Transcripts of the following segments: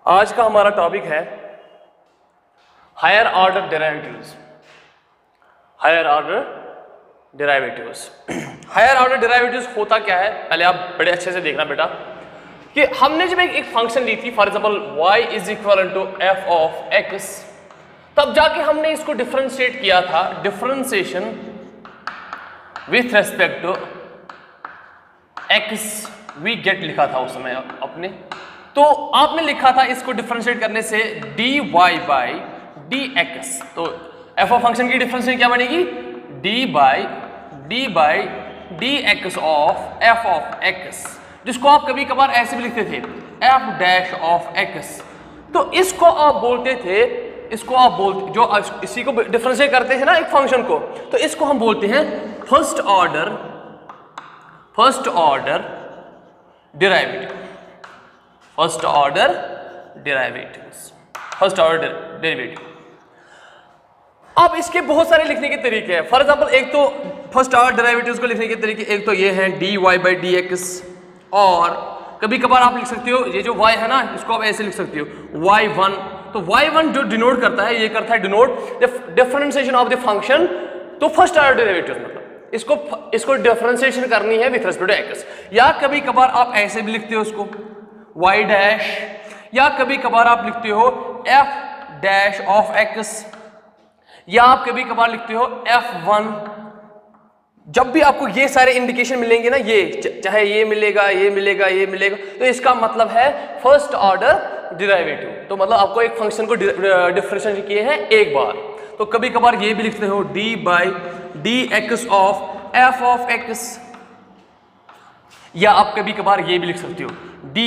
आज का हमारा टॉपिक है higher order derivatives. Higher order derivatives higher order derivatives होता क्या है, पहले आप बड़े अच्छे से देखना बेटा कि हमने जब एक फंक्शन ली थी, for example y is equal to F of x, तब जाके हमने इसको डिफरेंशिएट किया था, differentiation with respect to x we get लिखा था उस समय अपने। तो आपने लिखा था इसको डिफरेंशिएट करने से dy बाई dx, तो f ऑफ फंक्शन की डिफरेंशिएशन क्या बनेगी, d by dx of f of x, जिसको आप कभी कभार ऐसे भी लिखते थे f डैश ऑफ x। तो इसको आप बोलते थे, जो इसी को डिफरेंशिएट करते थे ना एक फंक्शन को, तो इसको हम बोलते हैं first order derivative. First order derivative. अब इसके बहुत सारे लिखने के तरीके हैं। फॉर एग्जांपल एक तो फर्स्ट ऑर्डर डेरिवेटिव्स को लिखने के तरीके, एक तो ये है dy बाई dx, और कभी कभार आप लिख सकते हो ये जो y है ना, इसको आप ऐसे लिख सकते हो y1। तो y1 जो डिनोट करता है, ये करता है denote differentiation of the function. तो फर्स्ट ऑर्डर डेरिवेटिव मतलब इसको डिफरेंशिएशन करनी है विथ रिस्पेक्ट टू x। या कभी कभार आप ऐसे भी लिखते हो उसको y डैश, या कभी कभार आप लिखते हो f डैश ऑफ x, या आप कभी कभार लिखते हो f1। जब भी आपको ये सारे इंडिकेशन मिलेंगे ना, ये चाहे ये मिलेगा, तो इसका मतलब है फर्स्ट ऑर्डर डेरिवेटिव। तो मतलब आपको एक फंक्शन को डिफरेंशिएट किए हैं एक बार। तो कभी कभार ये भी लिखते हो d by dx of f of x, या आप कभी कभार ये भी लिख सकते हो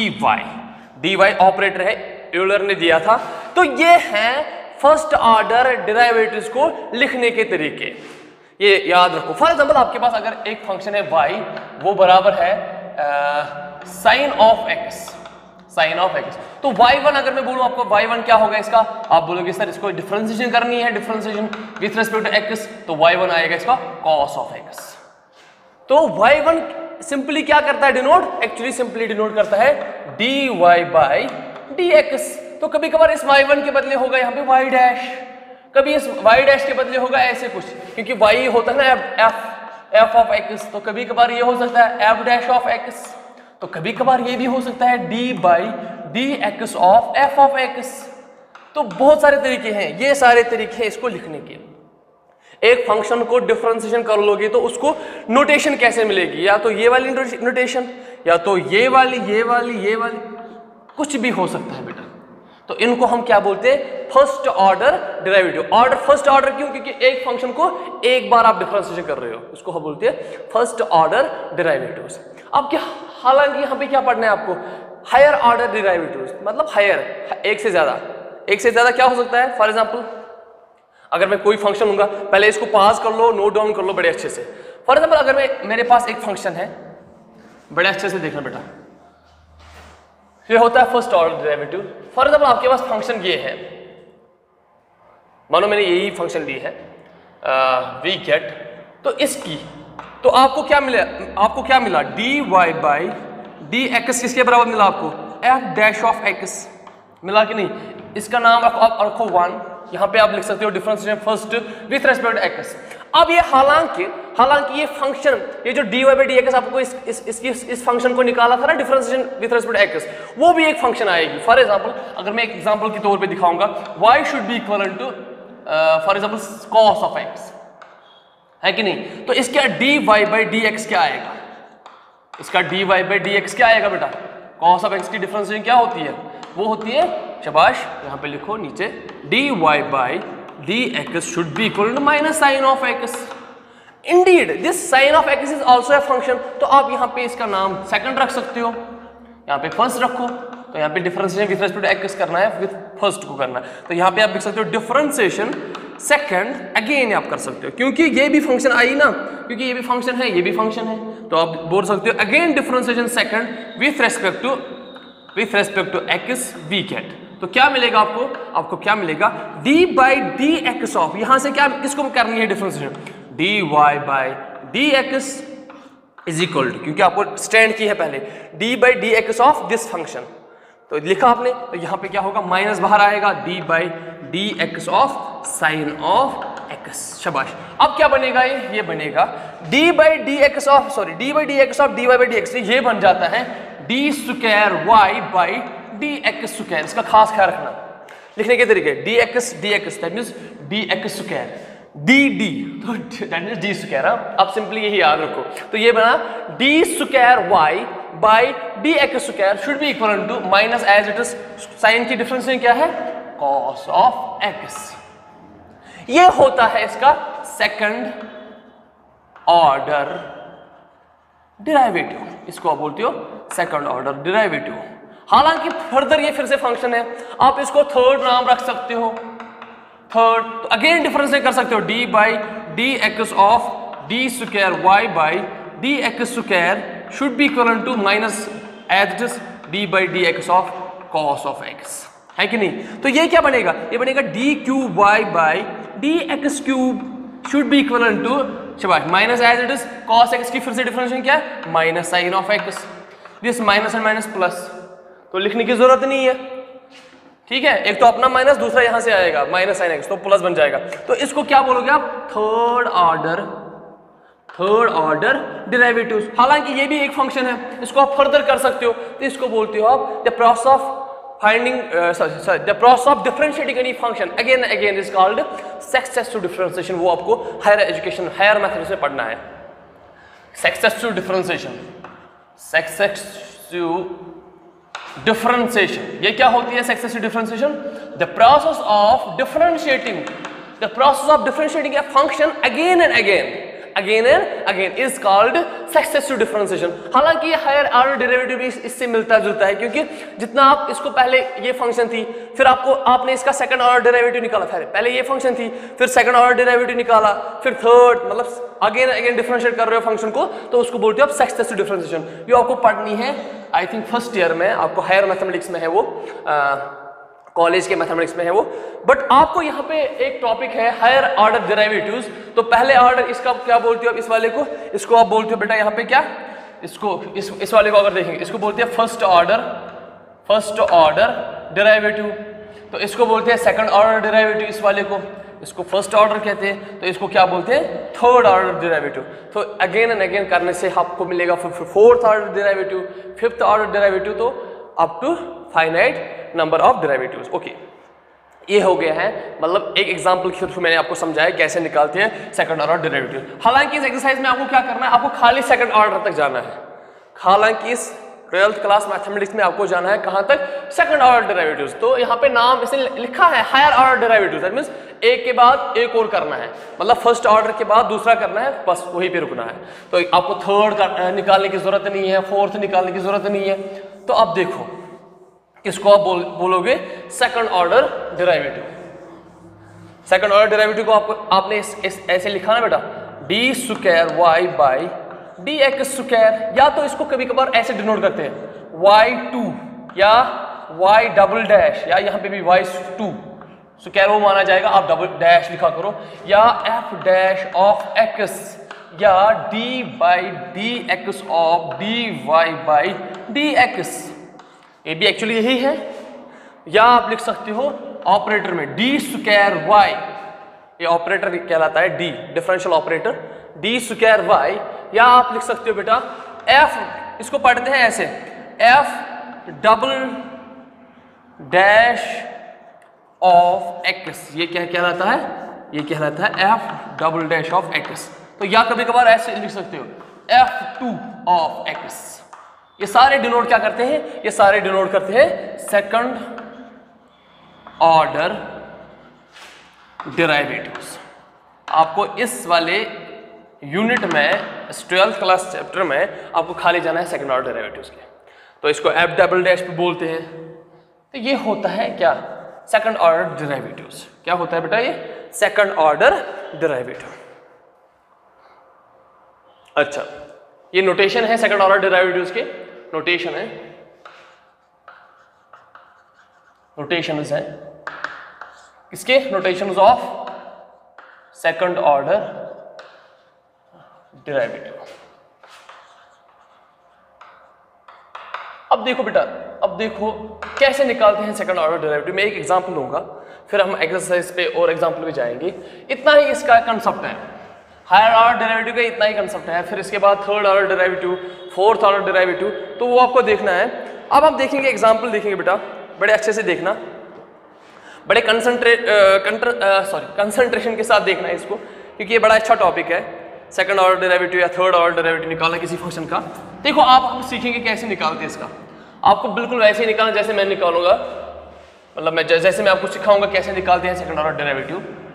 dy ऑपरेटर है, यूलर ने दिया था। तो ये है फर्स्ट ऑर्डर डेरिवेटिव्स को लिखने के तरीके, ये याद रखो। फॉर एग्जांपल आपके पास अगर एक फंक्शन है y, वो बराबर है साइन ऑफ x। तो y1 अगर मैं बोलूं आपको y1 क्या होगा इसका, आप बोलोगे सर इसको डिफरेंशिएशन करनी है, differentiation with respect to x, तो y1 आएगा इसका cos ऑफ x। तो y1 सिंपली क्या करता है डिनोट, एक्चुअली सिंपली डिनोट करता है dy बाई dx। तो कभी कभार इस y1 के बदले होगा यहाँ पे y डैश, कभी इस y डैश के बदले होगा ऐसे कुछ, क्योंकि y होता है ना f ऑफ x, तो कभी कभार ये हो सकता है f डैश ऑफ x, तो कभी कभार ये भी हो सकता है d by dx of f of x। तो बहुत सारे तरीके हैं, ये सारे तरीके हैं इसको लिखने के। एक फंक्शन को डिफरेंशिएशन कर लोगे तो उसको नोटेशन कैसे मिलेगी, या तो ये वाली नोटेशन, या तो ये वाली, कुछ भी हो सकता है बेटा। तो इनको हम क्या बोलते हैं, first order derivative. Order first order क्यों, क्योंकि एक फंक्शन को एक बार आप डिफरेंशिएशन कर रहे हो, उसको हम बोलते हैं फर्स्ट ऑर्डर डेरिवेटिव्स। अब क्या, हालांकि यहाँ पे क्या पढ़ना है आपको, हायर ऑर्डर डेरिवेटिव्स मतलब हायर, एक से ज्यादा क्या हो सकता है। फॉर एग्जांपल अगर मैं कोई फंक्शन लूंगा, पहले इसको पास कर लो, नोट डाउन कर लो बड़े अच्छे से। फॉर एग्जांपल अगर मेरे पास एक फंक्शन है, बड़े अच्छे से देखना बेटा, ये होता है first order derivative. For example आपके पास फंक्शन ये है, मानो मैंने यही फंक्शन ली है वी गेट, तो इसकी तो आपको क्या मिला dy बाई dx, किसके बराबर मिला आपको, f डैश ऑफ x मिला कि नहीं। इसका नाम आप रखो 1, यहाँ पे आप लिख सकते हो differentiation first with respect to x। अब ये हालांकि ये फंक्शन, ये जो dy बाई dx आपको इस फंक्शन को निकाला था ना differentiation with respect to x, वो भी एक फंक्शन आएगी। फॉर एग्जांपल अगर मैं एक एग्जांपल के तौर पे दिखाऊंगा, y should be equal to for example cos of x, है कि नहीं। तो इसका dy बाई dx क्या आएगा, इसका dy बाई dx क्या आएगा बेटा, cos ऑफ x की डिफरेंशिएशन क्या होती है, वो होती है, शाबाश यहाँ पे लिखो नीचे, dy by dx should be equal to minus sin of x। Indeed, this sin of x is also a function। तो आप यहाँ पे इसका नाम सेकंड रख सकते हो, यहाँ पे फर्स्ट रखो। तो यहाँ पे differentiation with respect to x करना है, विथ फर्स्ट को करना है, तो यहाँ पे आप लिख सकते हो डिफरेंशिएशन सेकंड अगेन आप कर सकते हो, क्योंकि ये भी फंक्शन आई ना, क्योंकि ये भी फंक्शन है, ये भी फंक्शन है, तो आप बोल सकते हो again differentiation second with respect to x we get. तो क्या मिलेगा आपको क्या मिलेगा, d बाई dx ऑफ, यहां से क्या किसको करनी है differentiation, dy by dx is equal to, क्योंकि आपको स्टैंड की है पहले, d by dx of this function. तो लिखा आपने, तो यहाँ पे क्या होगा, माइनस बाहर आएगा, D by D x of sine of X. शाबाश। अब क्या बनेगा, ये बनेगा D by D x of D by D x of D Y by D x, ये बन जाता है D square Y by D x square. इसका खास ख्याल रखना लिखने के तरीके, D X that means D x square, D D तो दैट मीन्स डी स्क्वायर। अब सिंपली यही याद रखो, तो ये बना D square Y by D x square should be equal to minus as it is sine की डिफरेंस क्या है, कॉस ऑफ एक्स। ये होता है इसका सेकंड ऑर्डर डेरिवेटिव, इसको आप बोलते हो सेकंड ऑर्डर डेरिवेटिव। हालांकि फर्दर ये फिर से फंक्शन है, आप इसको थर्ड नाम रख सकते हो, थर्ड। तो अगेन डिफरेंस कर सकते हो, D by D x of D square Y by D x square should be equal to minus as it is D by D x of cos of X, है कि नहीं। तो ये क्या बनेगा, ये बनेगा D cube Y by D X cube should be equal to minus as it is cos X की फिर से डिफरेंशिएशन क्या है, minus sine of X. This minus and minus plus, तो लिखने की जरूरत नहीं है, ठीक है। एक तो अपना माइनस, दूसरा यहां से आएगा माइनस साइन एक्स, तो प्लस बन जाएगा। तो इसको क्या बोलोगे आप, थर्ड ऑर्डर डेरिवेटिव्स। हालांकि ये भी एक फंक्शन है, इसको आप फर्दर कर सकते हो, तो इसको बोलते हो आप the process of the process of differentiating any function again is called successive differentiation। वो आपको हायर एजुकेशन, हायर मैथमेटिक्स में पढ़ना है। successive differentiation, ये क्या होती है successive differentiation? the process of differentiating a function again and again is called successive differentiation। हालांकि ये हायर ऑर्डर डेरिवेटिव भी इससे मिलता जुलता है, क्योंकि जितना आप इसको पहले ये फंक्शन थी, फिर आपने इसका सेकंड ऑर्डर डेरिवेटिव निकाला, पहले ये फंक्शन थी, फिर सेकंड ऑर्डर डेरिवेटिव निकाला, फिर थर्ड, मतलब अगेन डिफरेंशिएट कर रहे हो फंक्शन को, तो उसको बोलते हो आप सक्सेसिव डिफरेंशिएशन। ये आपको पढ़नी है, आई थिंक फर्स्ट ईयर में, आपको हायर मैथमेटिक्स में है वो, कॉलेज के मैथमेटिक्स में है वो। बट आपको यहाँ पे एक टॉपिक है हायर ऑर्डर डेरिवेटिव्स। तो पहले ऑर्डर इसका क्या बोलते हो आप, इस वाले को, इसको आप बोलते हो बेटा यहाँ पे क्या, इसको इस वाले को अगर देखेंगे, इसको बोलते हैं फर्स्ट ऑर्डर डेरिवेटिव। तो इसको बोलते हैं सेकंड ऑर्डर डेरिवेटिव, इस वाले को, इसको फर्स्ट ऑर्डर कहते हैं, तो इसको क्या बोलते हैं, थर्ड ऑर्डर डेरिवेटिव। तो अगेन एंड अगेन करने से आपको मिलेगा fourth order derivative, fifth order derivative, तो up to finite number of derivatives. Okay, ये हो गया है, मतलब एक एग्जांपल के थ्रू मैंने आपको समझाया कैसे निकालते हैं सेकंड ऑर्डर डेरिवेटिव। हालांकि इस एक्सरसाइज में आपको क्या करना है, आपको खाली सेकंड ऑर्डर तक जाना है। हालांकि इस 12th क्लास मैथमेटिक्स में आपको जाना है कहां तक, सेकंड ऑर्डर डेरिवेटिव्स। तो यहाँ पे नाम इसने लिखा है higher order derivatives, that means एक के बाद एक और करना है, मतलब फर्स्ट ऑर्डर के बाद दूसरा करना है, बस वहीं पे रुकना है। तो आपको थर्ड निकालने की जरूरत नहीं है, फोर्थ निकालने की जरूरत नहीं है। तो अब देखो, इसको आप बोलोगे second order derivative. Second order derivative को आपने ऐसे लिखा ना बेटा, D square Y by D x square, या तो इसको कभी कभार ऐसे डिनोट करते हैं y2 या y डबल डैश, या यहाँ पे भी y2 स्क्वायर वो माना जाएगा, आप डबल डैश लिखा करो, या f डैश ऑफ x, या d by D x of dy by dx। ये भी एक्चुअली यही है। या आप लिख सकते हो ऑपरेटर में डी स्क्वायर वाई, ये ऑपरेटर कहलाता है D, differential operator D square Y. या आप लिख सकते हो बेटा एफ, इसको पढ़ते हैं ऐसे, F double dash of x, ये क्या कहलाता है, ये कहलाता है F double dash of x. तो या कभी कभार ऐसे लिख सकते हो f2 ऑफ एक्स। ये सारे डिनोट क्या करते हैं, ये सारे डिनोट करते हैं सेकंड ऑर्डर डेरिवेटिव्स। आपको इस वाले यूनिट में 12th क्लास चैप्टर में आपको खाली जाना है सेकंड ऑर्डर डेरिवेटिव्स के। तो इसको एफ डबल डैश पे बोलते हैं। तो ये होता है क्या, सेकंड ऑर्डर डेरिवेटिव्स। क्या होता है बेटा, ये सेकंड ऑर्डर डेरिवेटिव। अच्छा, ये नोटेशन है सेकंड ऑर्डर डेरिवेटिव्स के, नोटेशन है, नोटेशंस है इसके, notations of second order derivative. अब देखो बेटा, अब देखो कैसे निकालते हैं सेकंड ऑर्डर डेरिवेटिव। मैं एक एग्जांपल लूंगा, फिर हम एक्सरसाइज पे और एग्जांपल पे जाएंगे। इतना ही इसका कंसेप्ट है, हायर ऑर्डर डेरिवेटिव का इतना ही कंसेप्ट है। फिर इसके बाद third order derivative, fourth order derivative, तो वो आपको देखना है। अब आप देखेंगे एग्जाम्पल देखेंगे बेटा, बड़े अच्छे से देखना, बड़े कंसंट्रेशन के साथ देखना है इसको, क्योंकि ये बड़ा अच्छा टॉपिक है। सेकंड ऑर्डर डेरिवेटिव या थर्ड ऑर्डर डेरिवेटिव निकालना किसी फंक्शन का। देखो आप अब सीखेंगे कैसे निकालते हैं इसका। आपको बिल्कुल वैसे ही निकालना जैसे मैं निकालूंगा, मतलब मैं जैसे मैं आपको सिखाऊंगा कैसे निकालते हैं second order derivative.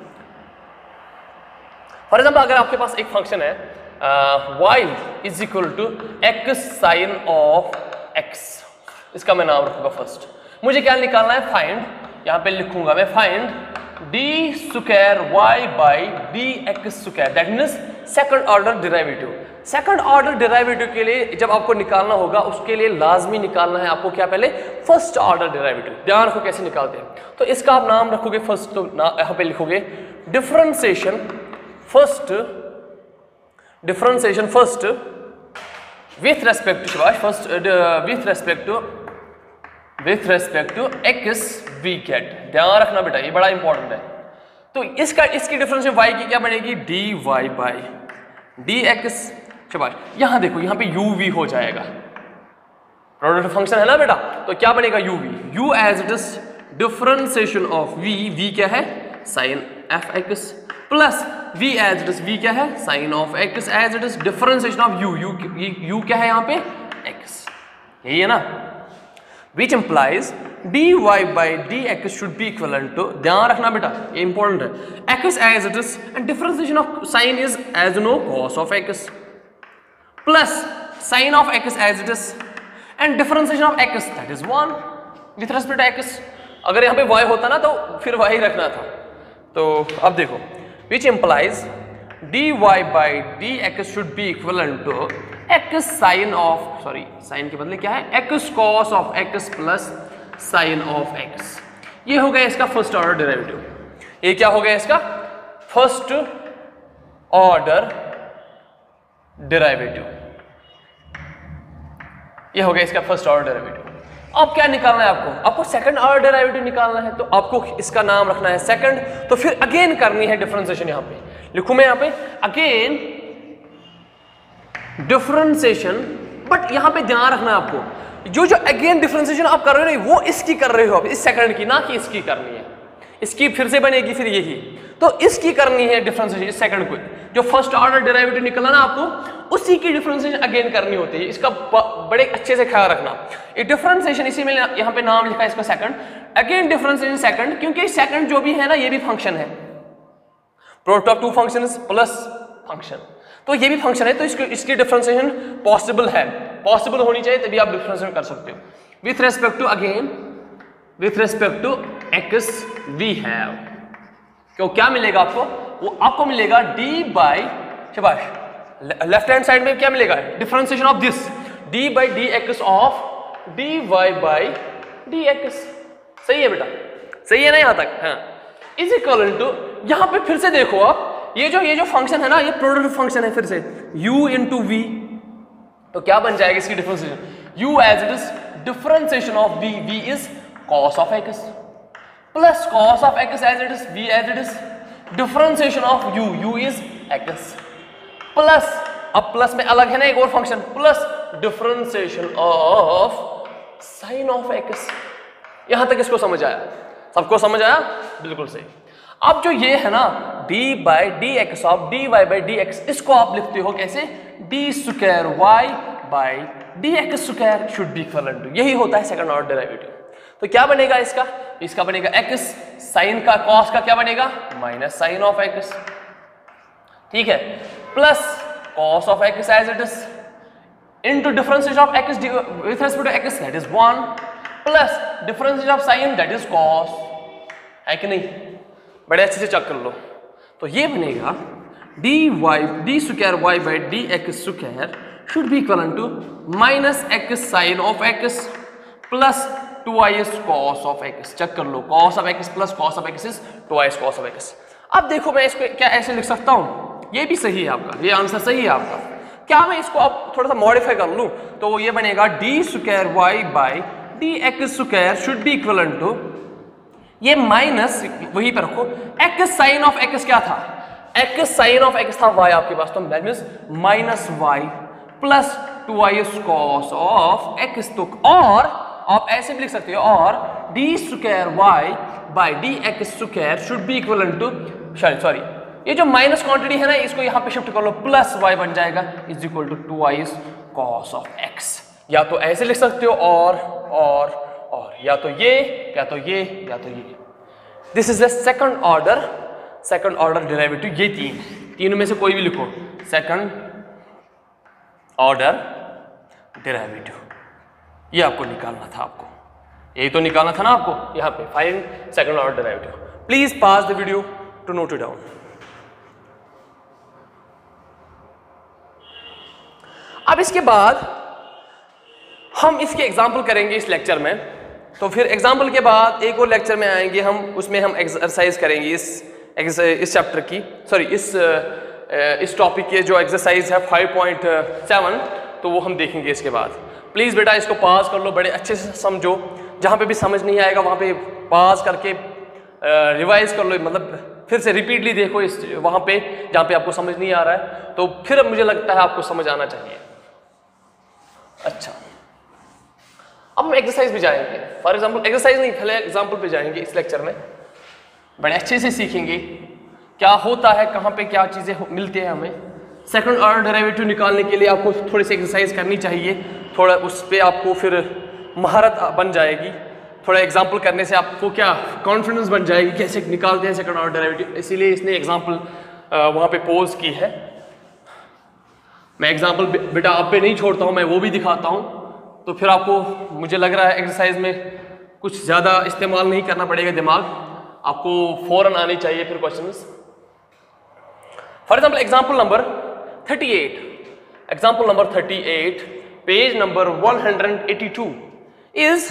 For example अगर आपके पास एक फंक्शन है y is equal to X sine of X, इसका मैं नाम रखूंगा फर्स्ट। मुझे क्या निकालना है, फाइंड, यहाँ पे लिखूंगा मैं find D square Y by D x square, that means second order derivative. Second order derivative के लिए जब आपको निकालना होगा, उसके लिए लाजमी निकालना है आपको क्या, पहले फर्स्ट ऑर्डर डेरिवेटिव। ध्यान रखो कैसे निकालते हैं। तो इसका आप नाम रखोगे फर्स्ट, तो यहाँ पे लिखोगे differentiation first with respect to first with respect to x we get. ध्यान रखना बेटा, ये बड़ा इंपॉर्टेंट है। तो इसकी डिफरेंस वाई की क्या बनेगी, D Y by D X. शाबाश, यहां देखो, यहां पे यू वी हो जाएगा, प्रोडक्ट फंक्शन है ना बेटा, तो क्या बनेगा U V, U as it is differentiation of V क्या है sine F X, plus V as it is V क्या है sine of X as it is differentiation of U क्या है यहाँ पे एक्स, यही है ना, which implies dy by dx should be equivalent to, ध्यान रखना बेटा ये इंपॉर्टेंट है, x as it is and differentiation of sin is as you know cos of x plus sin of x as it is and differentiation of x that is 1 with respect to x। अगर यहाँ पे y होता ना तो फिर y रखना था। तो अब देखो which implies dy by dx should be equivalent to x sin of, sorry sine के बदले क्या है x cos of x plus sine of x। ये हो गया इसका फर्स्ट ऑर्डर डेरिवेटिव। ये क्या हो गया इसका फर्स्ट ऑर्डर डेरिवेटिव, ये हो गया इसका फर्स्ट ऑर्डर डेरिवेटिव। अब क्या निकालना है आपको सेकंड ऑर्डर डेरिवेटिव निकालना है। तो आपको इसका नाम रखना है सेकंड, तो फिर अगेन करनी है डिफरेंशिएशन। यहाँ पे लिखूं मैं यहाँ पे अगेन डिफरेंशिएशन, बट यहां पे ध्यान रखना है आपको, जो अगेन डिफरेंशिएशन आप कर रहे हो वो इसकी कर रहे हो आप, इस सेकंड की, ना कि इसकी करनी है। इसकी फिर से बनेगी फिर यही, तो इसकी करनी है डिफरेंशिएशन, इस सेकंड को, जो फर्स्ट ऑर्डर डेरिवेटिव निकला ना आपको उसी की डिफरेंशिएशन अगेन करनी होती है। इसका बड़े अच्छे से ख्याल रखना। ये डिफरेंशिएशन, इसी में यहाँ पे नाम लिखा है इसका सेकंड, अगेन डिफरेंशिएशन सेकंड, क्योंकि सेकंड जो भी है ना ये भी फंक्शन है, product of two functions plus function, तो ये भी फंक्शन है, तो इसकी डिफरेंशिएशन पॉसिबल है, पॉसिबल होनी चाहिए तभी आप डिफरेंशिएशन कर सकते हो। With respect to again with respect to x we have, क्यों क्या मिलेगा आपको, वो आपको मिलेगा डी बाई, शाबाश, लेफ्ट हैंड साइड में क्या मिलेगा differentiation of this d by D x of D Y by D x. सही है बेटा, सही है ना यहाँ तक, हाँ, इज इक्वल टू, यहाँ पे फिर से देखो आप, ये जो फंक्शन है ना ये प्रोडक्ट फंक्शन है, फिर से u इंटू वी, तो क्या बन जाएगा इसकी differentiation, u as it is differentiation of v is cos of x plus cos of x as it is v as it is differentiation of u is x plus, अब plus में अलग है ना एक और function, plus differentiation of sin of x। यहां तक इसको समझ आया, सबको समझ आया, बिल्कुल सही। अब जो ये है ना d by D x of dy by D x, इसको आप लिखते हो कैसे, d square Y by D x square should be equal to, यही होता है सेकंड ऑर्डर डेरिवेटिव। तो क्या बनेगा इसका बनेगा x, साइन का कॉस का क्या बनेगा माइनस साइन ऑफ x, ठीक है, plus cos of x as it is into differentiation of x with respect to x that is 1 plus differentiation of sine that is cos, है कि नहीं, बड़े अच्छे से चेक कर लो। तो ये बनेगा d square Y by D x square should be equal to minus x sine of x plus 2i cos of x. Check कर लो, cos of x plus cos of x is 2i cos of x. अब देखो मैं इसको क्या ऐसे लिख सकता हूं, ये भी सही है आपका, ये आंसर सही है आपका। क्या मैं इसको अब थोड़ा सा मॉडिफाई कर लूं, तो ये बनेगा d square Y by D x square should be equivalent to, ये माइनस वहीं पर रखो, एक्स साइन ऑफ एक्स क्या था, एक्स साइन ऑफ एक्स था वाई आपके पास, तो that means minus y plus 2i cos of x, तो और आप ऐसे भी लिख सकते हो, और d square Y by D x square should be equivalent to, sorry ये जो माइनस क्वांटिटी है ना इसको यहाँ पे शिफ्ट कर लो, प्लस वाई बन जाएगा is equal to 2i cos of x. या तो ऐसे लिख सकते हो और या तो ये या तो ये या तो ये। This is the second order derivative, ये तीनों में से कोई भी लिखो, सेकंड ऑर्डर डेरिवेटिव, ये आपको निकालना था, आपको यही तो निकालना था ना आपको यहाँ पे, find second order derivative. Please pass the video to note it down. अब इसके बाद हम इसके एग्जाम्पल करेंगे इस लेक्चर में, तो फिर एग्जाम्पल के बाद एक और लेक्चर में आएंगे हम, उसमें हम एक्सरसाइज करेंगे इस चैप्टर की, सॉरी इस टॉपिक के जो एक्सरसाइज है 5.7, तो वो हम देखेंगे इसके बाद। प्लीज़ बेटा इसको पास कर लो, बड़े अच्छे से समझो, जहाँ पे भी समझ नहीं आएगा वहाँ पे पास करके रिवाइज कर लो, मतलब फिर से रिपीटली देखो इस वहाँ पे जहाँ पे आपको समझ नहीं आ रहा है, तो फिर मुझे लगता है आपको समझ आना चाहिए। अच्छा, अब हम एक्सरसाइज भी जाएंगे, फॉर एग्जांपल एक्सरसाइज नहीं, पहले एग्जांपल पे जाएंगे इस लेक्चर में, बड़े अच्छे से सीखेंगे क्या होता है, कहाँ पे क्या चीज़ें मिलती हैं हमें। सेकंड ऑर्डर डेरिवेटिव निकालने के लिए आपको थोड़ी सी एक्सरसाइज करनी चाहिए, थोड़ा उस पर आपको फिर महारत बन जाएगी, थोड़ा एग्जाम्पल करने से आपको क्या कॉन्फिडेंस बन जाएगी कैसे निकालते हैं सेकंड ऑर्डर डेरिवेटिव, इसीलिए इसने एग्जाम्पल वहाँ पे पोज की है। मैं एग्जाम्पल बेटा आप पे नहीं छोड़ता हूँ, मैं वो भी दिखाता हूँ, तो फिर आपको मुझे लग रहा है एक्सरसाइज में कुछ ज़्यादा इस्तेमाल नहीं करना पड़ेगा दिमाग, आपको फौरन आनी चाहिए फिर questions. For example example number 38, page number 182 is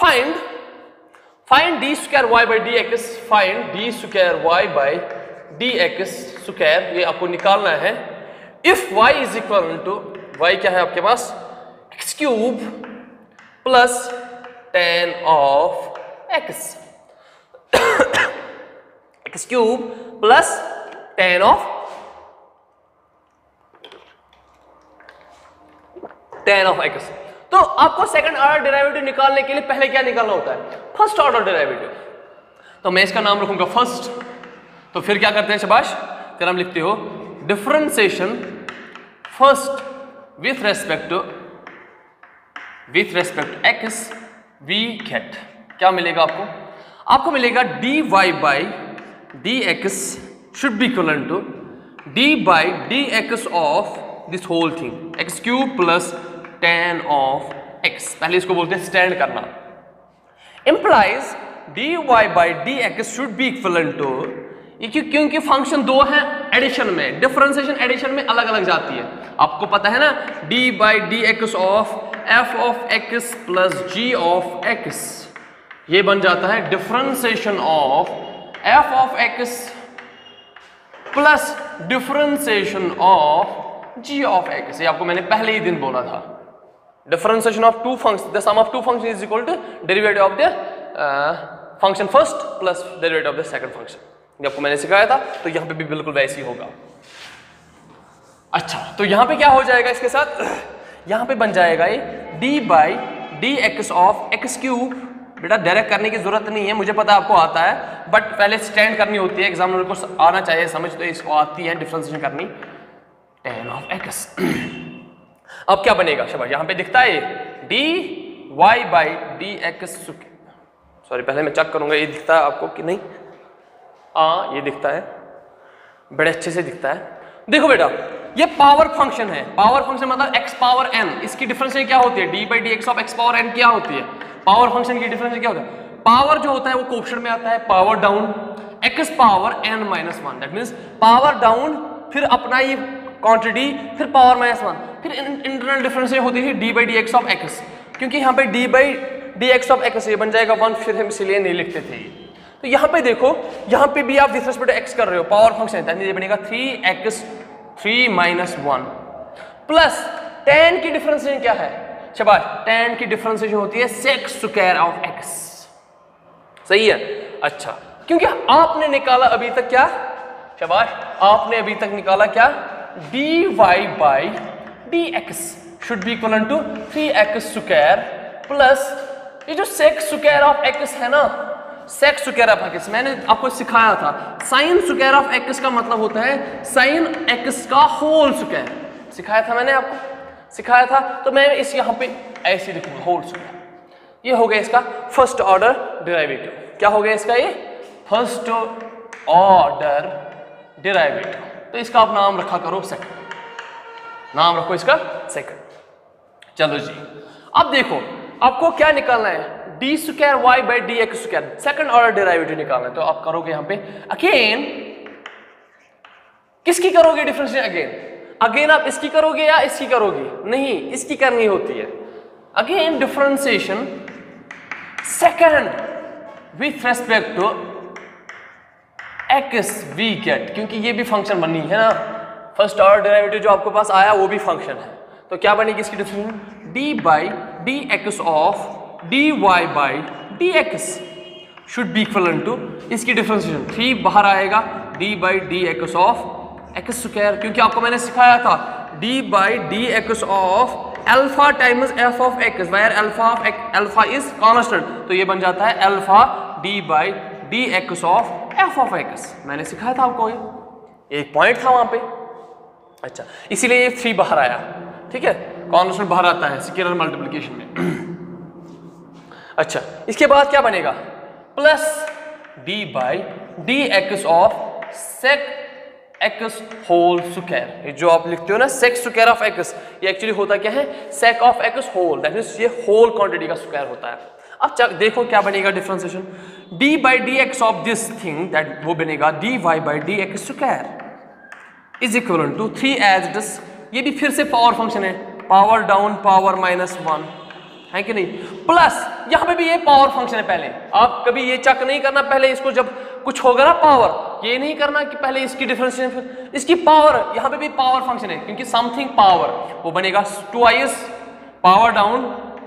find D square Y by D x, find D square Y by D x square, ये आपको निकालना है। If y is equal to, y क्या है आपके पास, x cube plus tan of x, x cube plus tan of x। तो आपको सेकंड ऑर्डर डेरिवेटिव निकालने के लिए पहले क्या निकालना होता है, फर्स्ट ऑर्डर डेरिवेटिव। तो मैं इसका नाम रखूंगा फर्स्ट, तो फिर क्या करते हैं शाबाश, फिर हम लिखते हो differentiation first with respect x, we get क्या मिलेगा आपको मिलेगा dy by dx should be equal to d by dx of this whole thing, x cube plus tan of x, पहले इसको बोलते हैं स्टैंड करना, implies dy by dx should be equal to, क्योंकि फंक्शन दो है एडिशन में, differentiation addition में अलग अलग जाती है, आपको पता है ना, d by D x of f of x plus g of x, ये बन जाता है differentiation of f of x plus differentiation of g of x, ये आपको मैंने पहले ही दिन बोला था। Differentiation of two function, the sum of two function is equal to derivative of the function first plus derivative of the second function, ये आपको मैंने सिखाया था, तो यहाँ पे भी बिल्कुल वैसे ही होगा। अच्छा, तो यहाँ पे क्या हो जाएगा इसके साथ, यहाँ पे बन जाएगा ये d by D x of x cube, बेटा डायरेक्ट करने की जरूरत नहीं है, मुझे पता आपको आता है, बट पहले स्टैंड करनी होती है, एग्जामिनर को आना चाहिए समझ, तो इसको आती है डिफरेंशिएशन करनी, tan ऑफ x। अब क्या बनेगा शाबाश, यहाँ पे दिखता है dy by D x, sorry पहले मैं चेक करूंगा ये दिखता है आपको कि नहीं, हाँ ये दिखता है, बड़े अच्छे से दिखता है। देखो बेटा ये पावर फंक्शन है, पावर फंक्शन मतलब x पावर n, इसकी डिफरेंशिएशन क्या होती है, d by D x of x power n क्या होती है, पावर फंक्शन की डिफरेंशिएशन क्या होता है, पावर जो होता है वो कोएफिशिएंट में आता है, power down x power n minus 1, that means power down फिर अपना ये क्वांटिटी फिर पावर माइनस 1, फिर इंटरनल डिफरेंशिएशन होती है d by D x of x, क्योंकि यहाँ पे d by D x of x ये बन जाएगा 1, फिर हम इसलिए नहीं लिखते थे। तो यहाँ पे देखो, यहाँ पे भी आप विथ रिस्पेक्ट टू x कर रहे हो, पावर फंक्शन है, ये बनेगा 3x 3 माइनस 1 प्लस tan की डिफरेंशिएशन क्या है, शाबाश, tan की डिफरेंशिएशन होती है sec स्क्वायर ऑफ x। सही है। अच्छा, क्योंकि आपने निकाला अभी तक क्या, शाबाश, आपने अभी तक निकाला क्या, dy by dx should be equal to 3x square plus ये जो sec स्क्वायर ऑफ x है ना, sec स्क्वायर ऑफ x मैंने आपको सिखाया था, sin स्क्वायर ऑफ x का मतलब होता है sin x का होल स्क्वायर, सिखाया था मैंने आपको, सिखाया था। तो मैं इस यहाँ पे ऐसे लिखूंगा होल स्क्वायर। ये हो गया इसका फर्स्ट ऑर्डर डेरिवेटिव। क्या हो गया इसका, ये फर्स्ट ऑर्डर डेरिवेटिव। तो इसका आप नाम रखा करो सेकंड, नाम रखो इसका सेकंड। चलो जी, अब देखो आपको क्या निकालना है, D square Y by D x square, second order derivative निकालना है। तो आप करोगे यहां पे अगेन, किसकी करोगे डिफरेंशिएशन, अगेन आप इसकी करोगे या इसकी करोगे, नहीं इसकी करनी होती है। Again differentiation second with respect to x we get, क्योंकि ये भी फंक्शन बनी है ना, फर्स्ट ऑर्डर डेरिवेटिव जो आपके पास आया वो भी फंक्शन है। तो क्या बनेगी इसकी differentiation, d by D x of D Y by D x should be equal to, इसकी डिफरेंशिएशन 3 बाहर आएगा, D by D x of x square, क्योंकि आपको मैंने सिखाया था d by D x of alpha times f of x, where alpha is constant, तो ये बन जाता है alpha d by D x of f of x. मैंने सिखाया था आपको, ये एक पॉइंट था वहां पे। अच्छा, इसीलिए ये 3 बाहर आया, ठीक है, कांस्टेंट बाहर आता है स्केलर मल्टीप्लिकेशन में। अच्छा, इसके बाद क्या बनेगा, plus d by D x of sec x whole square. ये जो आप लिखते हो ना सेक स्क्वायर ऑफ एक्स, ये एक्चुअली होता क्या है, sec of x whole, that means ये होल क्वांटिटी का स्क्वायर होता है। अब देखो क्या बनेगा differentiation, d by D x of this thing, that वो बनेगा d Y by D x square is equal to 3 as it is, ये भी फिर से पावर फंक्शन है, पावर डाउन पावर -1 है कि नहीं, प्लस यहां पे भी ये पावर फंक्शन है। पहले आप कभी ये चेक नहीं करना, पहले इसको जब कुछ होगा ना पावर, ये नहीं करना कि पहले इसकी डिफरेंशिएशन, इसकी पावर, यहां पे भी पावर फंक्शन है क्योंकि समथिंग पावर, वो बनेगा ट्वाइस पावर डाउन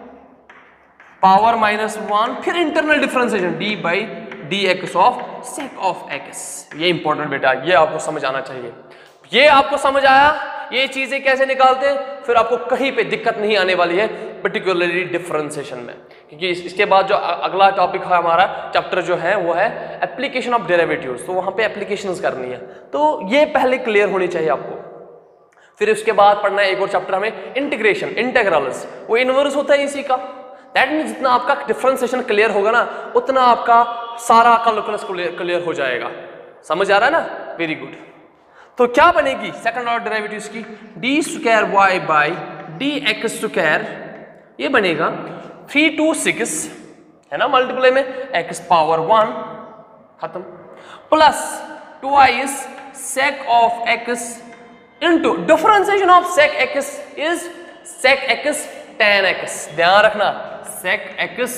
पावर -1, फिर internal differentiation d by D x of sec of x. ये इंपॉर्टेंट बेटा, ये आपको समझ आना चाहिए। ये आपको समझ आया, ये चीजें कैसे निकालते हैं, फिर आपको कहीं पे दिक्कत नहीं आने वाली है, पर्टिकुलरली डिफरेंशिएशन में, क्योंकि इसके बाद जो अगला टॉपिक है हमारा चैप्टर जो है वो है एप्लीकेशन ऑफ डेरिवेटिव्स, तो वहां पे एप्लीकेशंस करनी है, तो ये पहले क्लियर होनी चाहिए आपको। फिर उसके बाद पढ़ना है एक और चैप्टर हमें इंटीग्रेशन, इंटीग्रल्स, वो इनवर्स होता है इसी का। दैट मींस जितना आपका डिफरेंशिएशन क्लियर होगा ना, उतना आपका सारा कैलकुलस क्लियर हो जाएगा। समझ आ रहा है ना, वेरी गुड। तो क्या बनेगी सेकंड ऑर्डर डेरिवेटिव्स की, d square Y by D x square, ये बनेगा 3 to 6 है ना, मल्टीप्लाई में x पावर 1 खत्म, plus twice sec of x into differentiation of sec x is sec x tan x। ध्यान रखना, sec x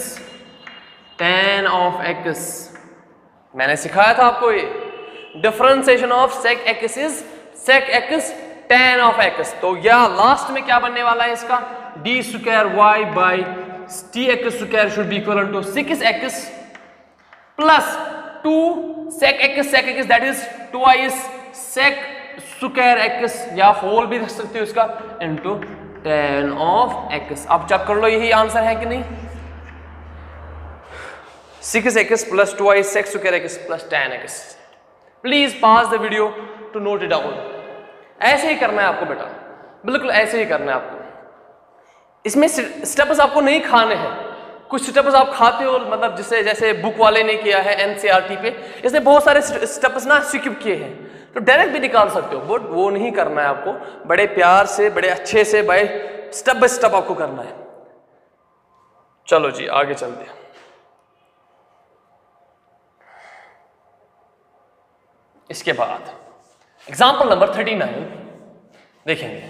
tan of x, मैंने सिखाया था आपको ये, differentiation of sec x is sec x tan of x। तो यह लास्ट में क्या बनने वाला है इसका, d square Y by t x square should be equal to 6x plus 2 sec x that is twice sec square x, या whole भी रख सकते हो इसका, इनटू tan ऑफ x। अब चेक कर लो यही आंसर है कि नहीं, 6x plus twice sec square x plus tan x। Please pause the video to note it down. ऐसे ही करना है आपको बेटा, बिल्कुल ऐसे ही करना है आपको। इसमें स्टेप्स आपको नहीं खाने हैं, कुछ स्टेप्स आप खाते हो, मतलब जिससे जैसे बुक वाले ने किया है एनसीईआरटी पे, इसने बहुत सारे स्टेप्स ना स्किप किए हैं, तो डायरेक्ट भी निकाल सकते हो, बट वो नहीं करना है आपको, बड़े प्यार से बड़े अच्छे से बाय स्टेप बाय स्टेप आपको करना है। चलो जी आगे चलते हैं। इसके बाद एग्जाम्पल नंबर 39 देखेंगे।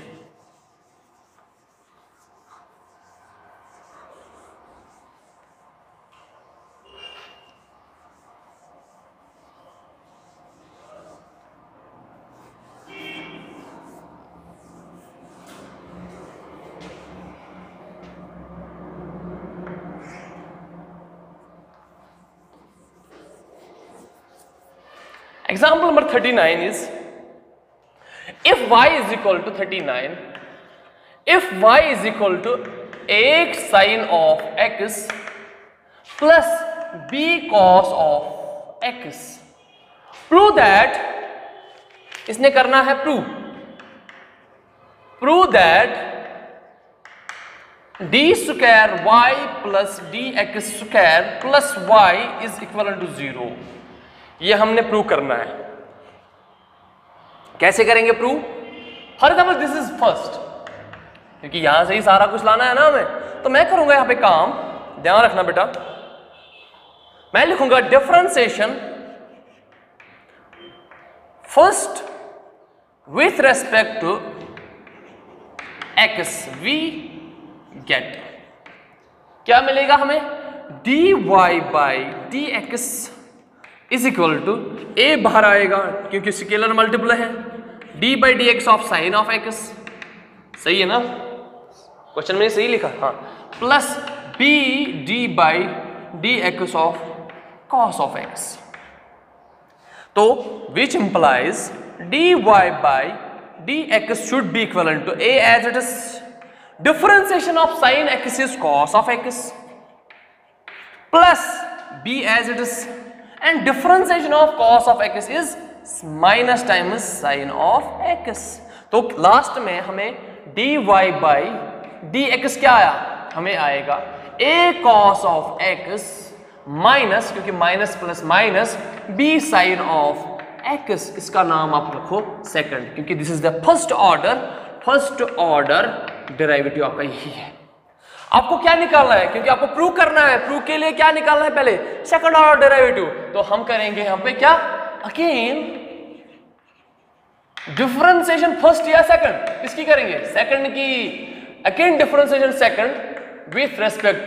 Example number 39 is if y is equal to 39, if y is equal to a sin of x plus b cos of x, prove that, इसने करना है prove that d square y plus dx square plus y is equivalent to 0। ये हमने prove करना है। कैसे करेंगे prove? For example this is first, क्योंकि यहां से ही सारा कुछ लाना है ना हमें, तो मैं करूंगा यहां पे काम, ध्यान रखना बेटा। मैं लिखूंगा differentiation first with respect to x, we get क्या मिलेगा हमें, dy by D x is equal to a बाहर आएगा क्योंकि स्केलर मल्टीपल है, d by D x of sine of x, सही है ना, क्वेश्चन में सही लिखा, हाँ, plus b d by D x of cos of x, तो which implies dy by D x should be equal to a as it is differentiation of sine x is cos of x plus b as it is and differentiation of cos of x is minus times sin of x। तो last में हमें dy by dx क्या आया, हमें आएगा a cos of x minus, क्योंकि minus plus minus, b sin of x, इसका नाम आप रखो सेकंड, क्योंकि this is the first order derivative आपका यही है। आपको क्या निकालना है, क्योंकि आपको प्रूव करना है, प्रूव के लिए क्या निकालना है, पहले सेकंड ऑर्डर डेरिवेटिव, तो हम करेंगे यहां पे क्या, अगेन डिफरेंशिएशन फर्स्ट या सेकंड, किसकी करेंगे, सेकंड की, again differentiation second with respect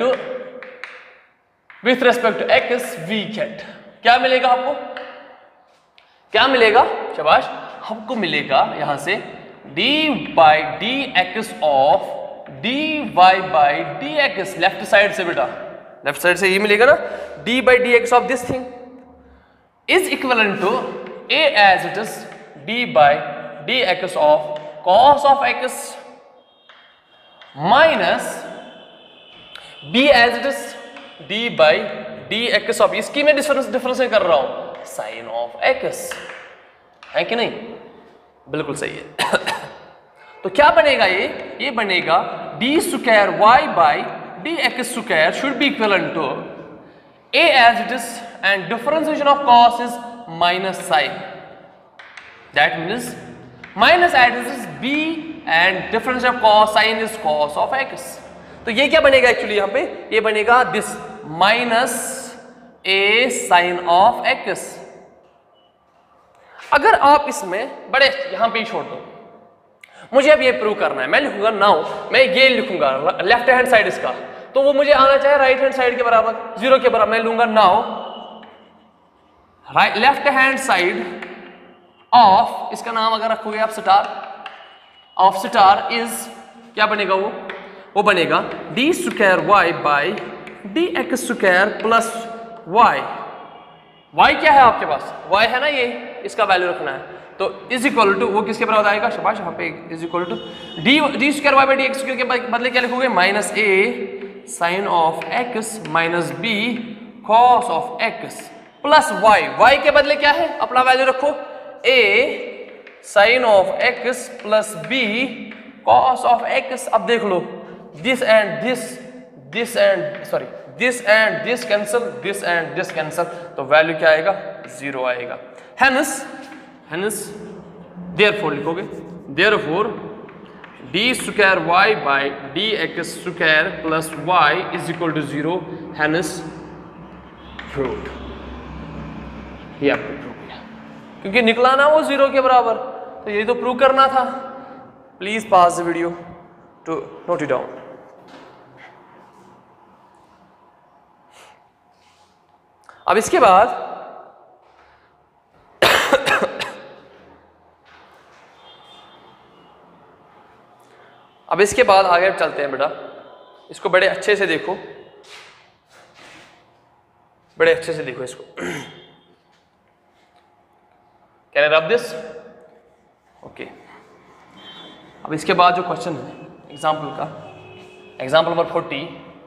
to x, we get क्या मिलेगा आपको, क्या मिलेगा, शाबाश, हमको मिलेगा यहां से d by D x of dy by D x, left side से बेटा, लेफ्ट साइड से ये मिलेगा ना, d by D x of this thing is equivalent to a as it is d by D x of cos of x minus b as it is d by D x of, इसकी मैं difference कर रहा हूं sign of x, है कि नहीं, बिल्कुल सही है। तो क्या बनेगा ये बनेगा d square y by D x square should be equivalent to a as it is and differentiation of cos is minus sine, that means minus as it is b and differentiation of cos sine is cos of x। तो ये क्या बनेगा actually, यहां पे ये बनेगा this minus a sine of x। अगर आप इसमें बड़े यहां पे ही छोड़ दो, मुझे अब ये प्रूव करना है, मैं लिखूंगा नाउ, मैं ये लिखूंगा लेफ्ट हैंड साइड इसका, तो वो मुझे आना चाहिए राइट हैंड साइड के बराबर, 0 के बराबर, मैं लूंगा now right left hand side of, इसका नाम अगर रखोगे आप स्टार, ऑफ स्टार इज क्या बनेगा, वो बनेगा d square Y by D x square plus y, y क्या है आपके पास, वाई है ना, ये इसका वैल्यू रखना है, तो इज इक्वल टू, वो किसके बराबर आएगा, शाबाश, यहाँ पे is equal to d square Y by D x के बदले क्या लिखोगे, minus a sine of x minus b cos of x plus y, y के बदले क्या है, अपना वैल्यू रखो, a sine of x plus b cos of x. अब देख लो दिस एंड दिस कैंसल, तो वैल्यू क्या आएगा, 0 आएगा। हेंस देयरफॉर लिखोगे, therefore d square Y by D x square plus y is equal to 0, hence proved. ये आपको प्रूव किया, क्योंकि निकला ना वो 0 के बराबर, तो ये तो प्रूव करना था। Please pass the video to note it down. अब इसके बाद आगे चलते हैं बेटा, इसको बड़े अच्छे से देखो, बड़े अच्छे से देखो इसको। Can I rub this? Okay, अब इसके बाद जो क्वेश्चन है एग्जाम्पल का, example number 40,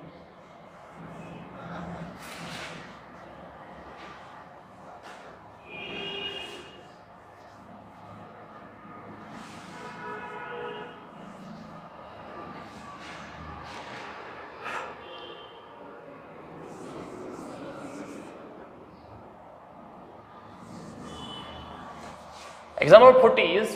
example number 40 is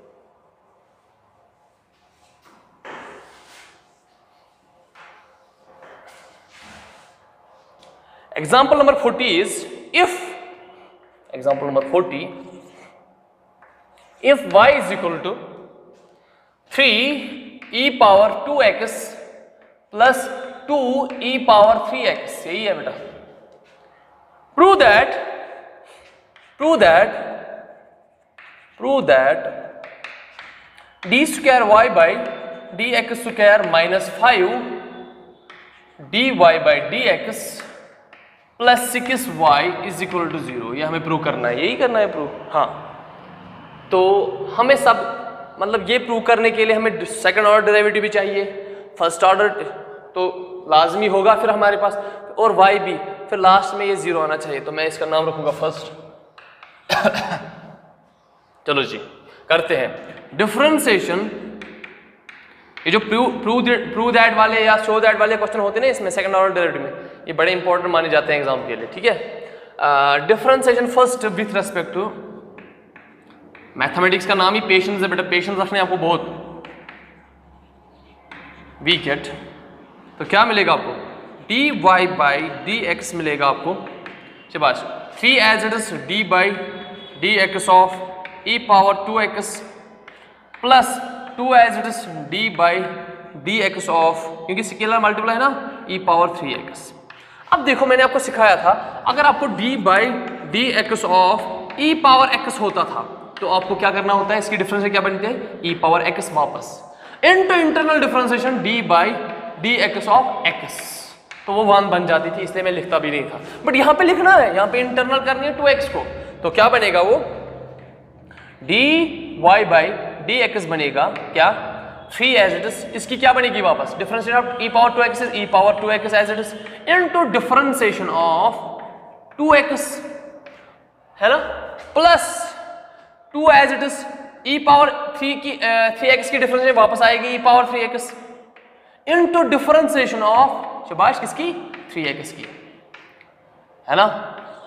example number 40 is if example number 40 if y is equal to 3 e power 2x plus 2 e power 3x, यही है बेटा। prove that d square y by dx square minus 5 dy by dx plus 6y is equal to 0, ये हमें prove करना है, यही करना है प्रूव। हाँ, तो हमें सब मतलब ये प्रूव करने के लिए हमें सेकंड ऑर्डर डेरिवेटिव भी चाहिए, फर्स्ट ऑर्डर तो लाजमी होगा फिर हमारे पास, और y भी, फिर लास्ट में ये 0 आना चाहिए, तो मैं इसका नाम रखूंगा फर्स्ट। चलो जी करते हैं डिफरेंशिएशन। ये जो प्रूव दैट वाले या शो दैट वाले क्वेश्चन होते हैं ना इसमें सेकंड ऑर्डर डेरिवेटिव में, ये बड़े इंपॉर्टेंट माने जाते हैं एग्जाम के लिए, ठीक है। Differentiation first with respect to, mathematics का नाम ही पेशेंस है बेटा, पेशेंस रखने आपको बहुत वीक है। तो क्या मिलेगा आपको, d Y by D x मिलेगा आपको, शाबाश, 3 as it is D by D x of e power 2x plus 2 as it is d by D x of, क्योंकि स्केलर मल्टीप्लाई है ना, e पावर 3x। अब देखो मैंने आपको सिखाया था अगर आपको d by D x of e power x होता था तो आपको क्या करना होता है, इसकी डिफरेंस क्या बनते हैं, e पावर x वापस into internal differentiation d by D x of x, तो वो 1 बन जाती थी, इसलिए मैं लिखता भी नहीं था। बट यहाँ पे लिखना है, यहाँ पे इंटरनल करनी है 2x को, तो क्या बनेगा वो d Y by D x बनेगा क्या, 3 एज इट इज, इसकी क्या बनेगी वापस differentiation of e power 2x is e power 2x as it is into differentiation of 2x, है ना, plus 2 as it is e power 3x की differentiation वापस आएगी e power 3x into differentiation of, शाबाश, किसकी, 3x की, है ना,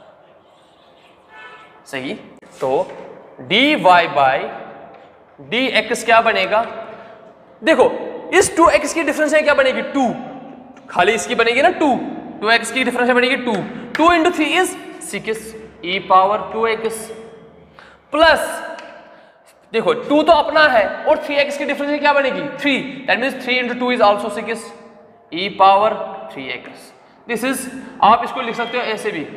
सही। तो dy बाई डी एक्स क्या बनेगा, देखो इस 2x की डिफरेंस क्या बनेगी 2, खाली इसकी बनेगी ना 2x की डिफरेंस बनेगी 2 into 3 is 6 e power 2x plus, देखो 2 तो अपना है और 3x की डिफरेंस क्या बनेगी 3, that means 3 into 2 is also 6 e power 3x। This is, आप इसको लिख सकते हो ऐसे भी,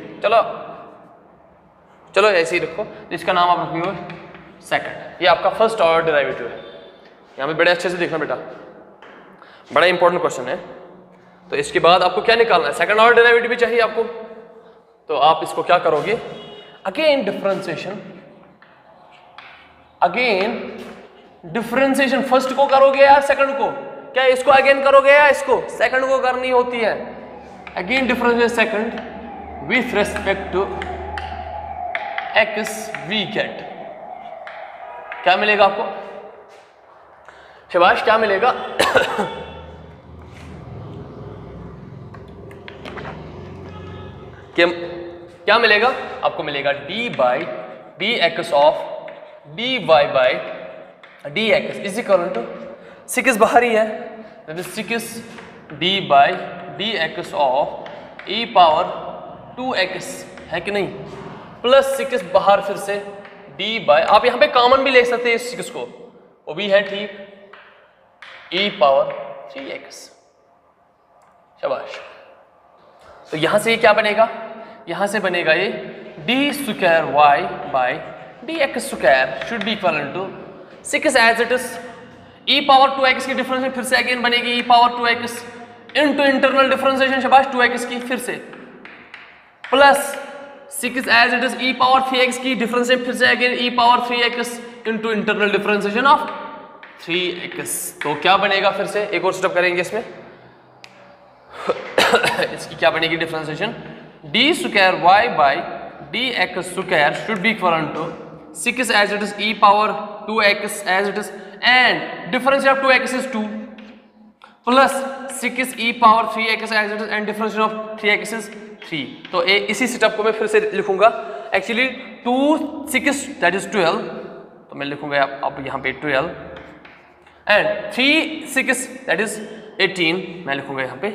चलो ऐसे ही रखो, इसका नाम आप रखिए सेकंड, ये आपका फर्स्ट ऑर्डर डेरिवेटिव है। यहाँ पे बड़े अच्छे से देखना बेटा, बड़ा इंपॉर्टेंट क्वेश्चन है। तो इसके बाद आपको क्या निकालना है, सेकंड ऑर्डर डेरिवेटिव भी चाहिए आपको, तो आप इसको क्या करोगे, अगेन डिफरेंशिएशन फर्स्ट को करोगे या सेकंड को, क्या इसको अगेन करोगे या इसको सेकंड को करनी होती है, again differentiation second with respect to x we get, क्या मिलेगा आपको, शाबाश, क्या मिलेगा क्या मिलेगा आपको, मिलेगा d by D x of dy by D x is equal to 6 बाहर ही है, that is 6 d by D x of e power 2x, है कि नहीं, प्लस 6 बाहर फिर से d बाय, आप यहाँ पे कॉमन भी ले सकते हैं इस 6 को, वो भी है ठीक, e पावर 3x, शाबाश। तो यहाँ से ये क्या बनेगा, यहाँ से बनेगा ये d square y by D x square should be equal to 6 as it is e power 2x की डिफरेंस फिर से अगेन बनेगी e power 2x into internal differentiation, शाबाश, 2x की फिर से plus 6 as it is e power 3x की differentiate फिर से again e power 3x into internal differentiation of 3x। तो क्या बनेगा, फिर से एक और स्टेप करेंगे इसमें इसकी क्या बनेगी differentiation, d square Y by D x square should be equal to 6 as it is e power 2x as it is and differentiation of 2x is 2 plus 6 e power 3x as it is and differentiation of 3x is 3। तो इसी step को मैं फिर से लिखूंगा। Actually 2 6 that is 12, तो मैं लिखूंगा अब यहाँ पे 12 एंड 3 6 दैट इज 18, मैं लिखूंगा यहाँ पे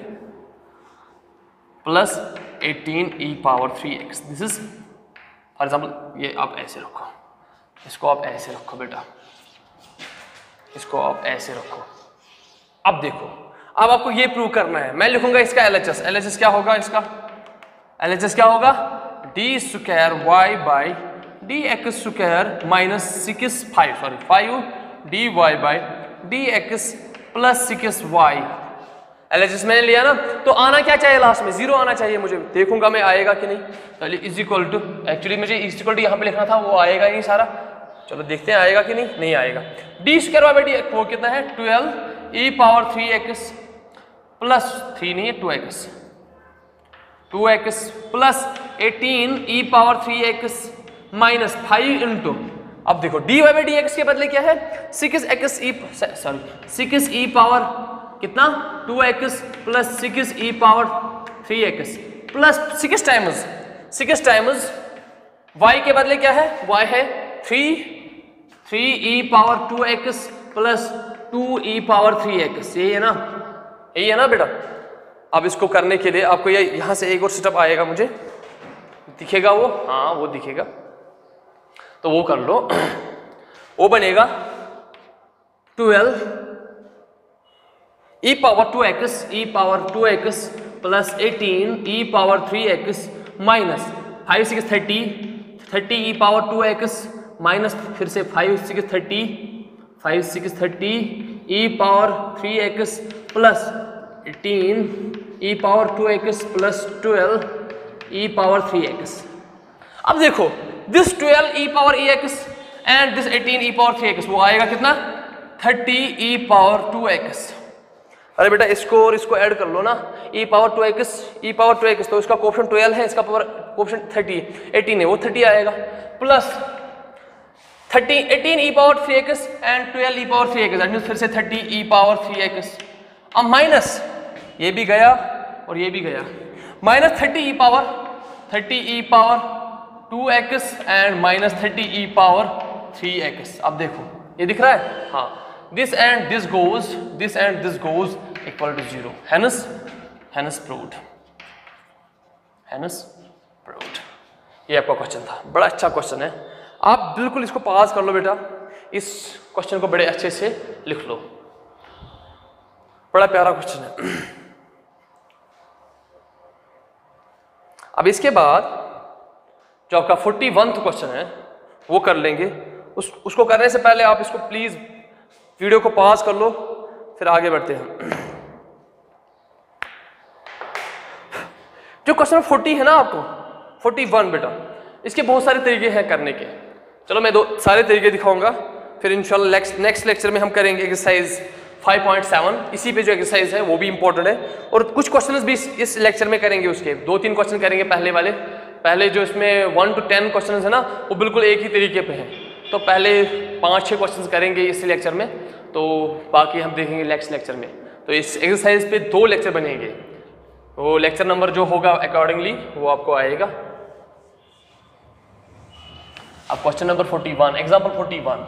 plus 18 e power 3x। This is for example, ये आप ऐसे रखो, इसको आप ऐसे रखो बेटा, इसको आप ऐसे रखो। अब देखो, अब आपको ये प्रूव करना है। मैं लिखूंगा इसका LHS, LHS क्या होगा, इसका LHS क्या होगा, d square Y by D x square minus 5 d Y by D x plus 6 y. LHS मैंने लिया ना, तो आना क्या चाहिए लास्ट में, 0 आना चाहिए मुझे, देखूंगा मैं आएगा कि नहीं। चलिए इज इक्वल टू, एक्चुअली मुझे इज इक्वल टू यहाँ पे लिखना था, वो आएगा ही नहीं सारा, चलो देखते हैं आएगा कि नहीं, नहीं आएगा। D square Y by d वो कितना है 12 ई पावर 3x प्लस 3 नहीं है 2x plus 18 e power 3x minus 5 into, अब देखो d Y by D x के बदले क्या है 6 ई पावर कितना 2x plus 6 e power 3x plus 6 times y के बदले क्या है, y है 3 e power 2x plus 2 e power 3x। यही है ना बेटा। अब इसको करने के लिए आपको ये यहां से एक और स्टेप आएगा, मुझे दिखेगा वो, हाँ वो दिखेगा, तो वो कर लो। वो बनेगा 12 e power 2x plus 18 e power 3x minus 5 6 30 e power 2x minus फिर से 5 6 30 e power 3x plus 18 e power 2x plus 12 e power 3x। अब देखो this 12 e power ex and this 18 e power 3x, वो आएगा कितना 30 e power 2x। अरे बेटा इसको और इसको ऐड कर लो ना, ई पावर 2x, तो इसका कोएफिशिएंट 12 है, इसका कोएफिशिएंट 18 है, वो 30 आएगा plus 18 e power 3x and 12 e power 3x, that means फिर से 30 ई पावर 3x। अब माइनस ये भी गया और ये भी गया, minus 30 e power 2x and minus 30 e power 3x। अब देखो ये दिख रहा है, हाँ, this and this goes equal to 0, hence proved। ये आपका क्वेश्चन था, बड़ा अच्छा क्वेश्चन है, आप बिल्कुल इसको पास कर लो बेटा, इस क्वेश्चन को बड़े अच्छे से लिख लो, बड़ा प्यारा क्वेश्चन है। अब इसके बाद जो आपका 41वां क्वेश्चन है वो कर लेंगे। उसको करने से पहले आप इसको प्लीज वीडियो को पॉज कर लो, फिर आगे बढ़ते हैं। जो क्वेश्चन 40 है ना आपको 41 बेटा, इसके बहुत सारे तरीके हैं करने के, चलो मैं सारे तरीके दिखाऊंगा, फिर इंशाल्लाह नेक्स्ट लेक्चर में हम करेंगे एक्सरसाइज 5.7, इसी पे जो एक्सरसाइज है वो भी इंपॉर्टेंट है, और कुछ क्वेश्चंस भी इस लेक्चर में करेंगे, उसके 2-3 क्वेश्चन करेंगे पहले जो इसमें 1 to 10 क्वेश्चन है ना वो बिल्कुल एक ही तरीके पे हैं, तो पहले 5-6 क्वेश्चन करेंगे इस लेक्चर में, तो बाकी हम देखेंगे नेक्स्ट लेक्चर में। तो इस एक्सरसाइज पे 2 लेक्चर बनेंगे, वो लेक्चर नंबर जो होगा अकॉर्डिंगली वो आपको आएगा। अब क्वेश्चन नंबर 41, एग्जाम्पल 41,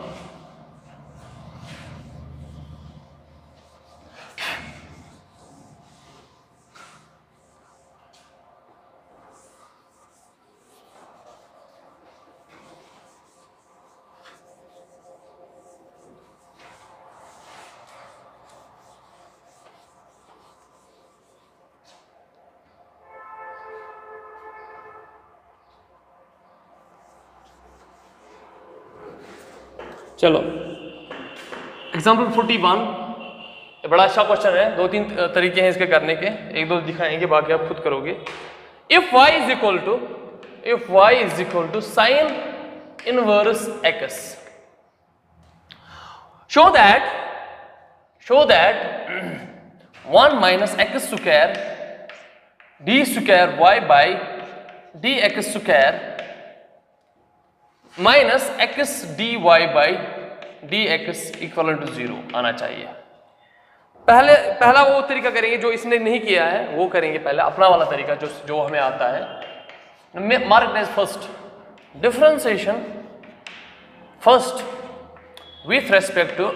चलो एग्जाम्पल 41, ये बड़ा अच्छा क्वेश्चन है, 2-3 तरीके हैं इसके करने के, 1-2 दिखाएंगे, बाकी आप खुद करोगे। If y is equal to if y is equal to sin inverse x. Show that 1 minus x square d square y by dx square minus x dy by dx equal to 0 आना चाहिए। पहला वो तरीका करेंगे जो इसने नहीं किया है, वो करेंगे पहले अपना वाला तरीका जो हमें आता है। Mark as first differentiation first with respect to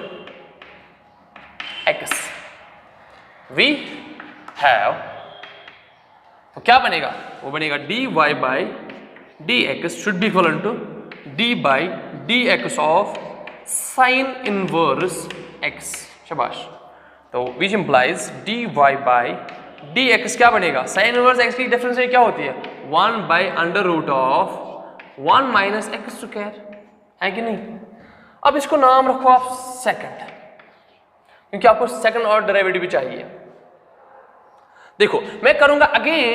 x we have, तो क्या बनेगा, वो बनेगा dy by dx should be equivalent to d by dx of sin inverse x। शाबाश। तो which implies dy by dx क्या बनेगा, sin inverse x की डिफरेंशिएशन क्या होती है, 1 by under root of 1 minus x square, है कि नहीं। अब इसको नाम रखो आप सेकंड, क्योंकि आपको सेकंड ऑर्डर डेरिवेटिव भी चाहिए। देखो मैं करूंगा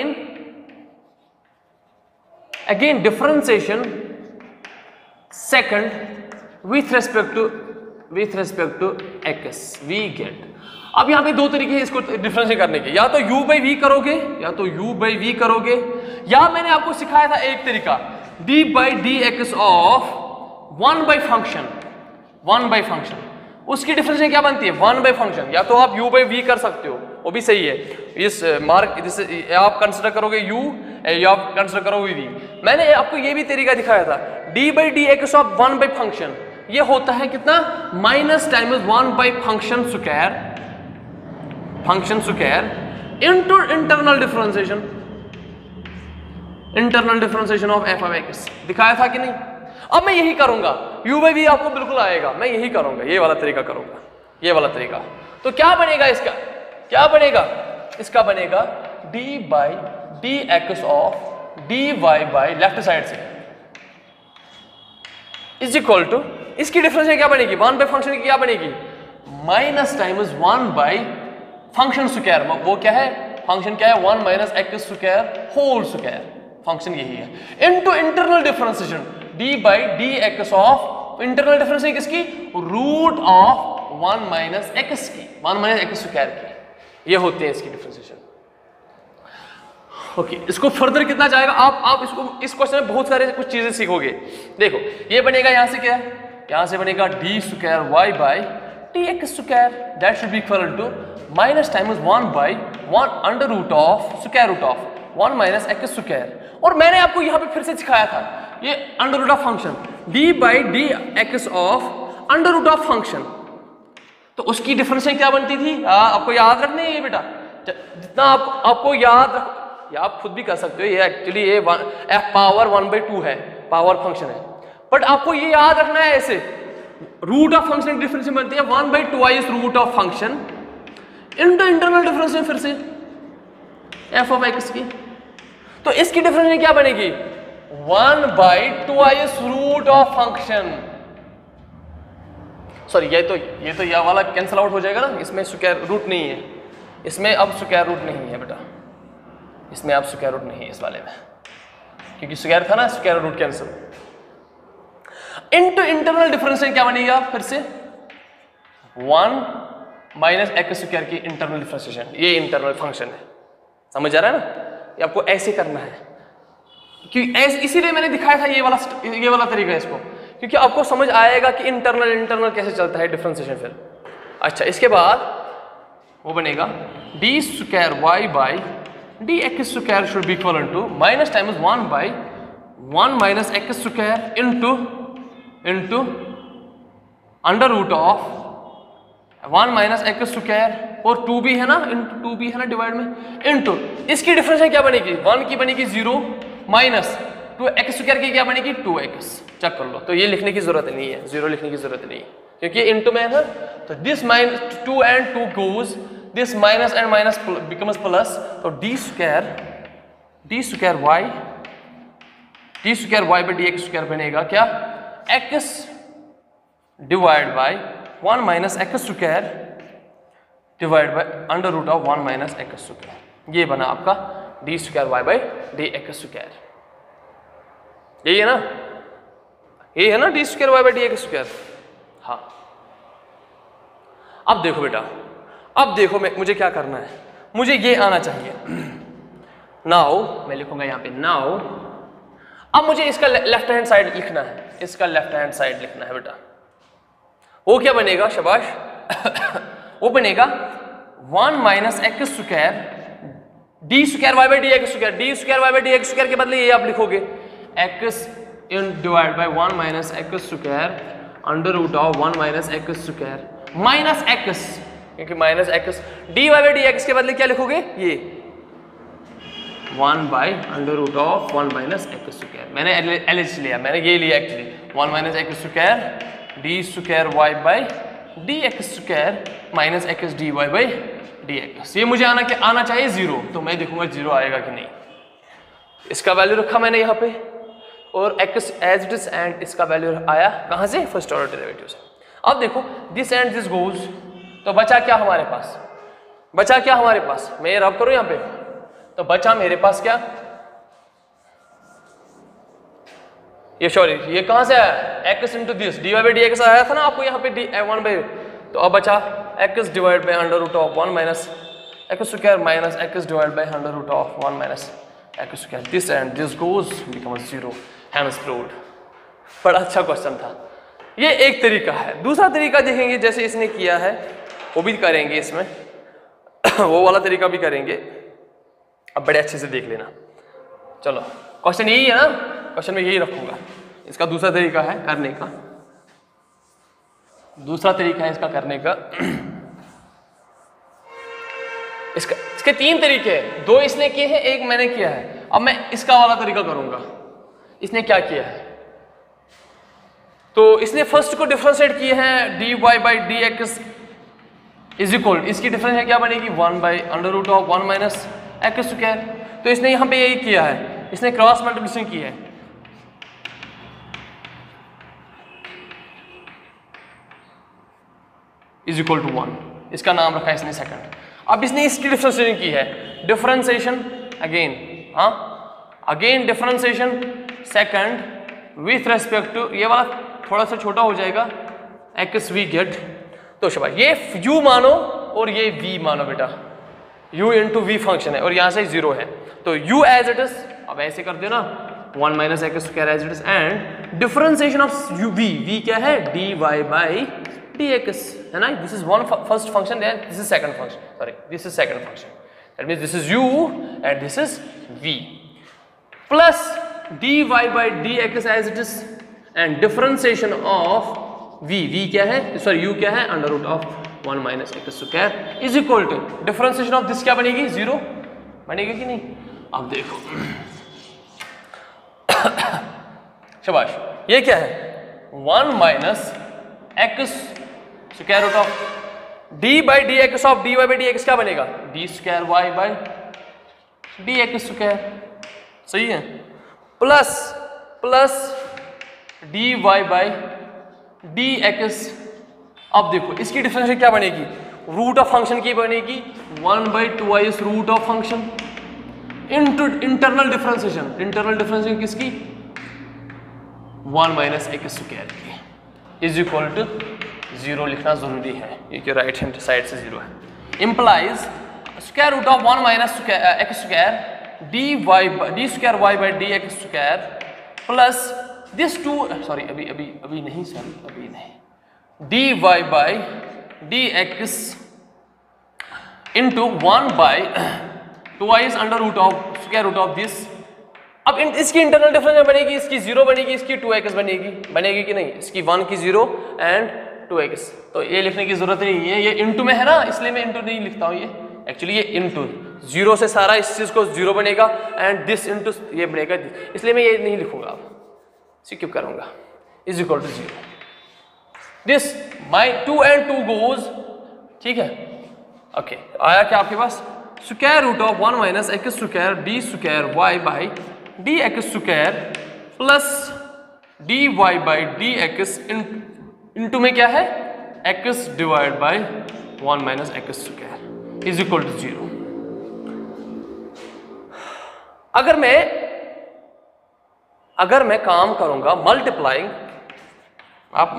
again differentiation second with respect to x we get. अब यहां पे दो तरीके हैं इसको डिफरेंशिएट करने के, या तो u by v करोगे, या मैंने आपको सिखाया था एक तरीका d by dx of 1 by function, उसकी डिफरेंशिएशन क्या बनती है 1 by फंक्शन। या तो आप u by v कर सकते हो, वो भी सही है। इस मार्क जिसे आप कंसिडर करोगे u या आप कंसिडर करोगे v। मैंने आपको ये भी तरीका दिखाया था d by dx of 1 by function, ये होता है कितना minus times 1 by function square into internal differentiation of f of x। दिखाया था कि नहीं। अब मैं यही करूंगा, u by v आपको बिल्कुल आएगा, मैं यही करूंगा, ये वाला तरीका करूंगा, ये वाला तरीका। तो क्या बनेगा इसका, इसका बनेगा d by dx of dy by left side से इज इक्वल टू, इसकी डिफरेंशिएशन क्या बनेगी 1 by फंक्शन की क्या बनेगी minus times 1 by function square. वो क्या है, फंक्शन क्या है 1 minus x square whole square, function यही है, into internal differentiation d by dx of internal differentiation किसकी, रूट ऑफ 1 minus x की, 1 minus x स्क्वायर की। ये होते हैं इसकी डिफरेंशिएशन। ओके, इसको फर्दर कितना जाएगा, आप इसको इस क्वेश्चन में बहुत सारे कुछ चीजें सीखोगे। देखो ये बनेगा यहां से क्या है, यहां से बनेगा d square y by dx square, that should be equal to minus times 1 by 1 under root of square root of 1 minus x square. और मैंने आपको यहां पे फिर से सिखाया था ये under root of function d by dx of under root of function, तो उसकी डिफरेंशिएशन क्या बनती थी, आपको याद रखनी है ये बेटा, जितना आपको याद रख, या आप खुद भी कर सकते हो, ये एक्चुअली ये f पावर 1/2 है, पावर फंक्शन है, बट आपको ये याद रखना है ऐसे, रूट ऑफ फंक्शन की डिफरेंशिएशन बनती है 1/2 root of function into internal differentiation फिर से f ऑफ x की। तो इसकी डिफरेंशिएशन क्या बनेगी 1/2 रूट ऑफ फंक्शन। सॉरी ये तो यह वाला कैंसिल आउट हो जाएगा ना, इसमें स्क्वायर रूट नहीं है, इसमें अब स्क्वायर रूट नहीं है बेटा, इसमें अब स्क्वायर रूट नहीं है इस वाले में, क्योंकि स्क्वायर था ना, square root cancel. Into internal differentiation क्या बनेगा फिर से 1 minus x स्क्वायर की इंटरनल डिफरेंशिएशन, ये इंटरनल फंक्शन है, समझ आ रहा है ना। ये आपको ऐसे करना है, क्योंकि इसीलिए मैंने दिखाया था ये वाला तरीका इसको, क्योंकि आपको समझ आएगा कि इंटरनल कैसे चलता है डिफरेंशिएशन फिर। अच्छा, इसके बाद वो बनेगा d square y by dx square should be equal to minus times 1 by 1 minus x square into under root of 1 minus x square, और 2 भी है ना, इंटू 2 भी है ना डिवाइड में, इनटू इसकी डिफरेंशिएशन क्या बनेगी 1 की बनेगी 0 माइनस 2x स्क्वायर की क्या बनेगी 2x। चेक कर लो, तो ये लिखने की जरूरत नहीं है, 0 लिखने की जरूरत नहीं है, क्योंकि इनटू में है ना। तो this minus 2 and 2 goes, this minus and minus becomes plus, तो d square y by dx square बनेगा क्या x divide by 1 minus x square divide by under root of 1 minus x square. ये बना आपका d square y by dx square. यही है ना, ये है ना d square Y by D x square. हाँ अब देखो बेटा, अब देखो मुझे क्या करना है, मुझे ये आना चाहिए। नाउ मैं लिखूंगा यहाँ पे नाउ, अब मुझे इसका लेफ्ट हैंड साइड लिखना है, इसका लेफ्ट हैंड साइड लिखना है बेटा। वो क्या बनेगा शाबाश वो बनेगा 1 minus x square d square Y by D x square. D square Y by D x square के बदले ये आप लिखोगे x in divide by 1 minus x square under root of 1 minus x square minus x, क्योंकि minus x d Y by D x के बदले क्या लिखोगे ये 1 by under root of 1 minus x square. मैंने एलएच लिया, मैंने ये लिया actually 1 minus x square d square Y by D x square minus x d Y by D x. ये मुझे आना चाहिए 0, तो मैं देखूंगा 0 आएगा कि नहीं। इसका वैल्यू रखा मैंने यहाँ पे और x as it is and इसका वैल्यू आया कहाँ से, फर्स्ट ऑर्डर डेरिवेटिव से। अब देखो दिस एंड दिस गोज, तो बचा क्या हमारे पास, बचा क्या हमारे पास, मैं ये रब करूँ यहाँ पे, तो बचा मेरे पास क्या, ये सॉरी ये कहां से आया x into this d Y by D x आया था ना आपको यहाँ पे डी1 बाई, तो अब बचा x divide by under root of 1 minus x square minus x divide by under root of 1 minus x square. This and this goes becomes 0 hence proved. बड़ा अच्छा क्वेश्चन था, ये एक तरीका है। दूसरा तरीका देखेंगे जैसे इसने किया है वो भी करेंगे इसमें वो वाला तरीका भी करेंगे, अब बड़े अच्छे से देख लेना। चलो क्वेश्चन यही है ना, क्वेश्चन में यही रखूंगा। इसका दूसरा तरीका है करने का, दूसरा तरीका है इसका करने का इसके 3 तरीके हैं, 2 इसने किए हैं, 1 मैंने किया है। अब मैं इसका वाला तरीका करूंगा। इसने क्या किया है, तो इसने फर्स्ट को डिफरेंशिएट किए हैं d Y by D x is equal, इसकी डिफरेंस क्या बनेगी 1 by under root of 1 minus x square. तो इसने यहाँ पे यही किया है, इसने क्रॉस मल्टीप्लिकेशन की है। इज इक्वल टू 1, इसका नाम रखा है इसने सेकंड। अब इसने इसकी डिफरेंशिएशन की है, डिफरेंशिएशन अगेन, हाँ again differentiation second with respect to, ये वाला थोड़ा सा छोटा हो जाएगा एक्स वी गेट। तो शाबाश, ये u मानो और ये v मानो बेटा, u इंटू वी फंक्शन है और यहाँ से 0 है, तो u एज इट इज, अब ऐसे कर दो ना 1 minus x square as it is and differentiation of v क्या है dy बाई dx है ना। This is one first function and this is second function, sorry this is second function, that means this is u and this is v plus dy by dx as it is and differentiation of v क्या है, sorry u क्या है under root of 1 minus x square is equal to differentiation of this क्या बनेगी 0 बनेगी कि नहीं। अब देखो शाबाश, ये क्या है 1 minus x square root of D by D x of D Y by D x क्या बनेगा d square Y by D x square, सही है, plus plus d Y by D x. अब देखो इसकी डिफरेंशिएशन क्या बनेगी, रूट ऑफ फंक्शन की बनेगी 1 by twice root of function into internal differentiation, internal differentiation किसकी 1 माइनस एक्स स्क्वायर की इज इक्वल टू 0 लिखना जरूरी है, ये कि राइट हैंड साइड से 0 है। Implies square root of 1 minus x square d square Y by D x square plus this two, sorry अभी नहीं, सॉरी अभी नहीं, d Y by D x into 1 by twice under root of square root of this. अब इसकी internal difference बनेगी, इसकी 0 बनेगी, इसकी 2x बनेगी कि नहीं, इसकी 1 की 0 एंड 2x। तो ये लिखने की जरूरत नहीं है, ये इंटू में है ना इसलिए मैं इंटू नहीं लिखता हूँ, ये एक्चुअली ये इंटू 0 से सारा इस चीज को 0 बनेगा एंड दिस इंटू ये बनेगा, इसलिए मैं ये नहीं लिखूंगा, अब स्किप करूंगा is equal to 0। This my 2 and 2 goes, ठीक है, ओके आया क्या आपके पास square root of 1 minus x square d square Y by D x square plus d Y by D x into में क्या है x divide by 1 minus x square is equal to 0। अगर मैं काम करूंगा मल्टीप्लाइंग, आप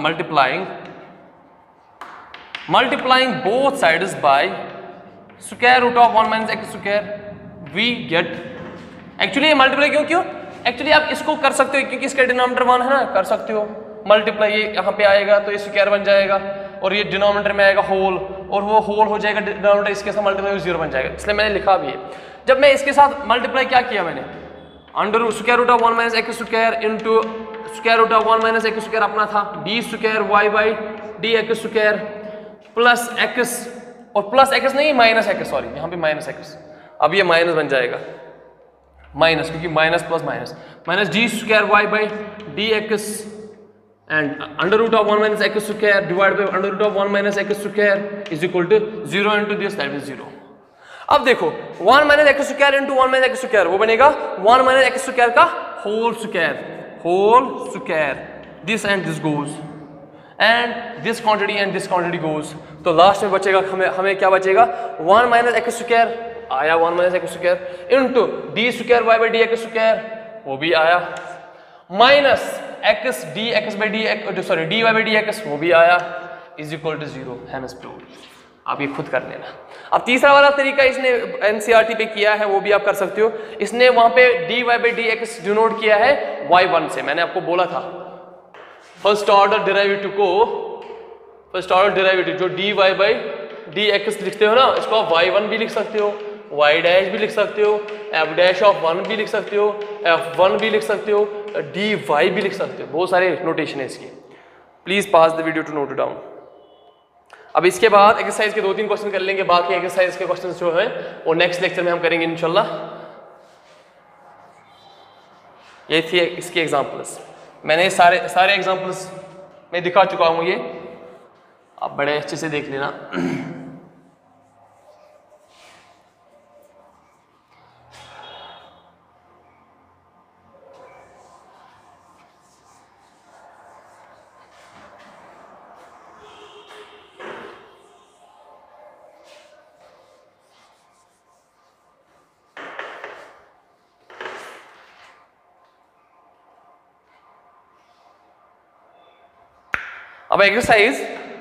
multiplying both sides by square root of 1 minus x square, we get, actually ये multiply क्यों एक्चुअली आप इसको कर सकते हो क्योंकि इसका डिनोमिनेटर 1 है ना, कर सकते हो मल्टीप्लाई, ये यहाँ पे आएगा तो ये स्क्वायर बन जाएगा और ये डिनोमिनेटर में आएगा होल, और वो होल हो जाएगा डिनोमिनेटर इसके साथ मल्टीप्लाई 0 बन जाएगा, इसलिए मैंने लिखा भी है। जब मैं इसके साथ मल्टीप्लाई क्या किया मैंने, under square root of 1 minus x square into square root of 1 minus x square अपना था, d square Y by D x square plus x, और प्लस एक्स नहीं माइनस एक्स, सॉरी यहाँ पे माइनस एक्स, अब ये माइनस बन जाएगा माइनस, क्योंकि minus plus minus, minus d square Y by D x and under root of 1 minus x square divide by under root of 1 minus x square is equal to 0 into this, that is 0। अब देखो 1 minus x square into 1 minus x square वो बनेगा 1 minus x square का whole square, this and this goes and this quantity and this quantity goes, तो last में बचेगा हमें क्या बचेगा, 1 माइनस एक्स स्क्वायर आया 1 minus x square into d square Y by D x square वो भी आया, minus x d x by D x, sorry d Y by D x वो भी आया, is equal to 0, hence proved. आप ये खुद कर लेना। अब तीसरा वाला तरीका इसने एनसीईआरटी पे किया है, वो भी आप कर सकते हो। इसने वहां पे d Y by D x denote किया है y1 से, मैंने आपको बोला था फर्स्ट ऑर्डर डेरिवेटिव को, फर्स्ट ऑर्डर डेरिवेटिव जो d Y by D x लिखते हो ना, इसको आप y1 भी लिख सकते हो, y डैश भी लिख सकते हो, f डैश ऑफ 1 भी लिख सकते हो, f1 भी लिख सकते हो, dy भी लिख सकते हो, बहुत सारे नोटेशन है इसकी। Please pass the video to note down. अब इसके बाद एक्सरसाइज के 2-3 क्वेश्चन कर लेंगे, बाकी एक्सरसाइज के क्वेश्चन जो है वो नेक्स्ट लेक्चर में हम करेंगे इंशाल्लाह। ये थी इसकी एग्जांपल्स, मैंने सारे एग्जांपल्स में दिखा चुका हूँ, ये आप बड़े अच्छे से देख लेना। अब एक्सरसाइज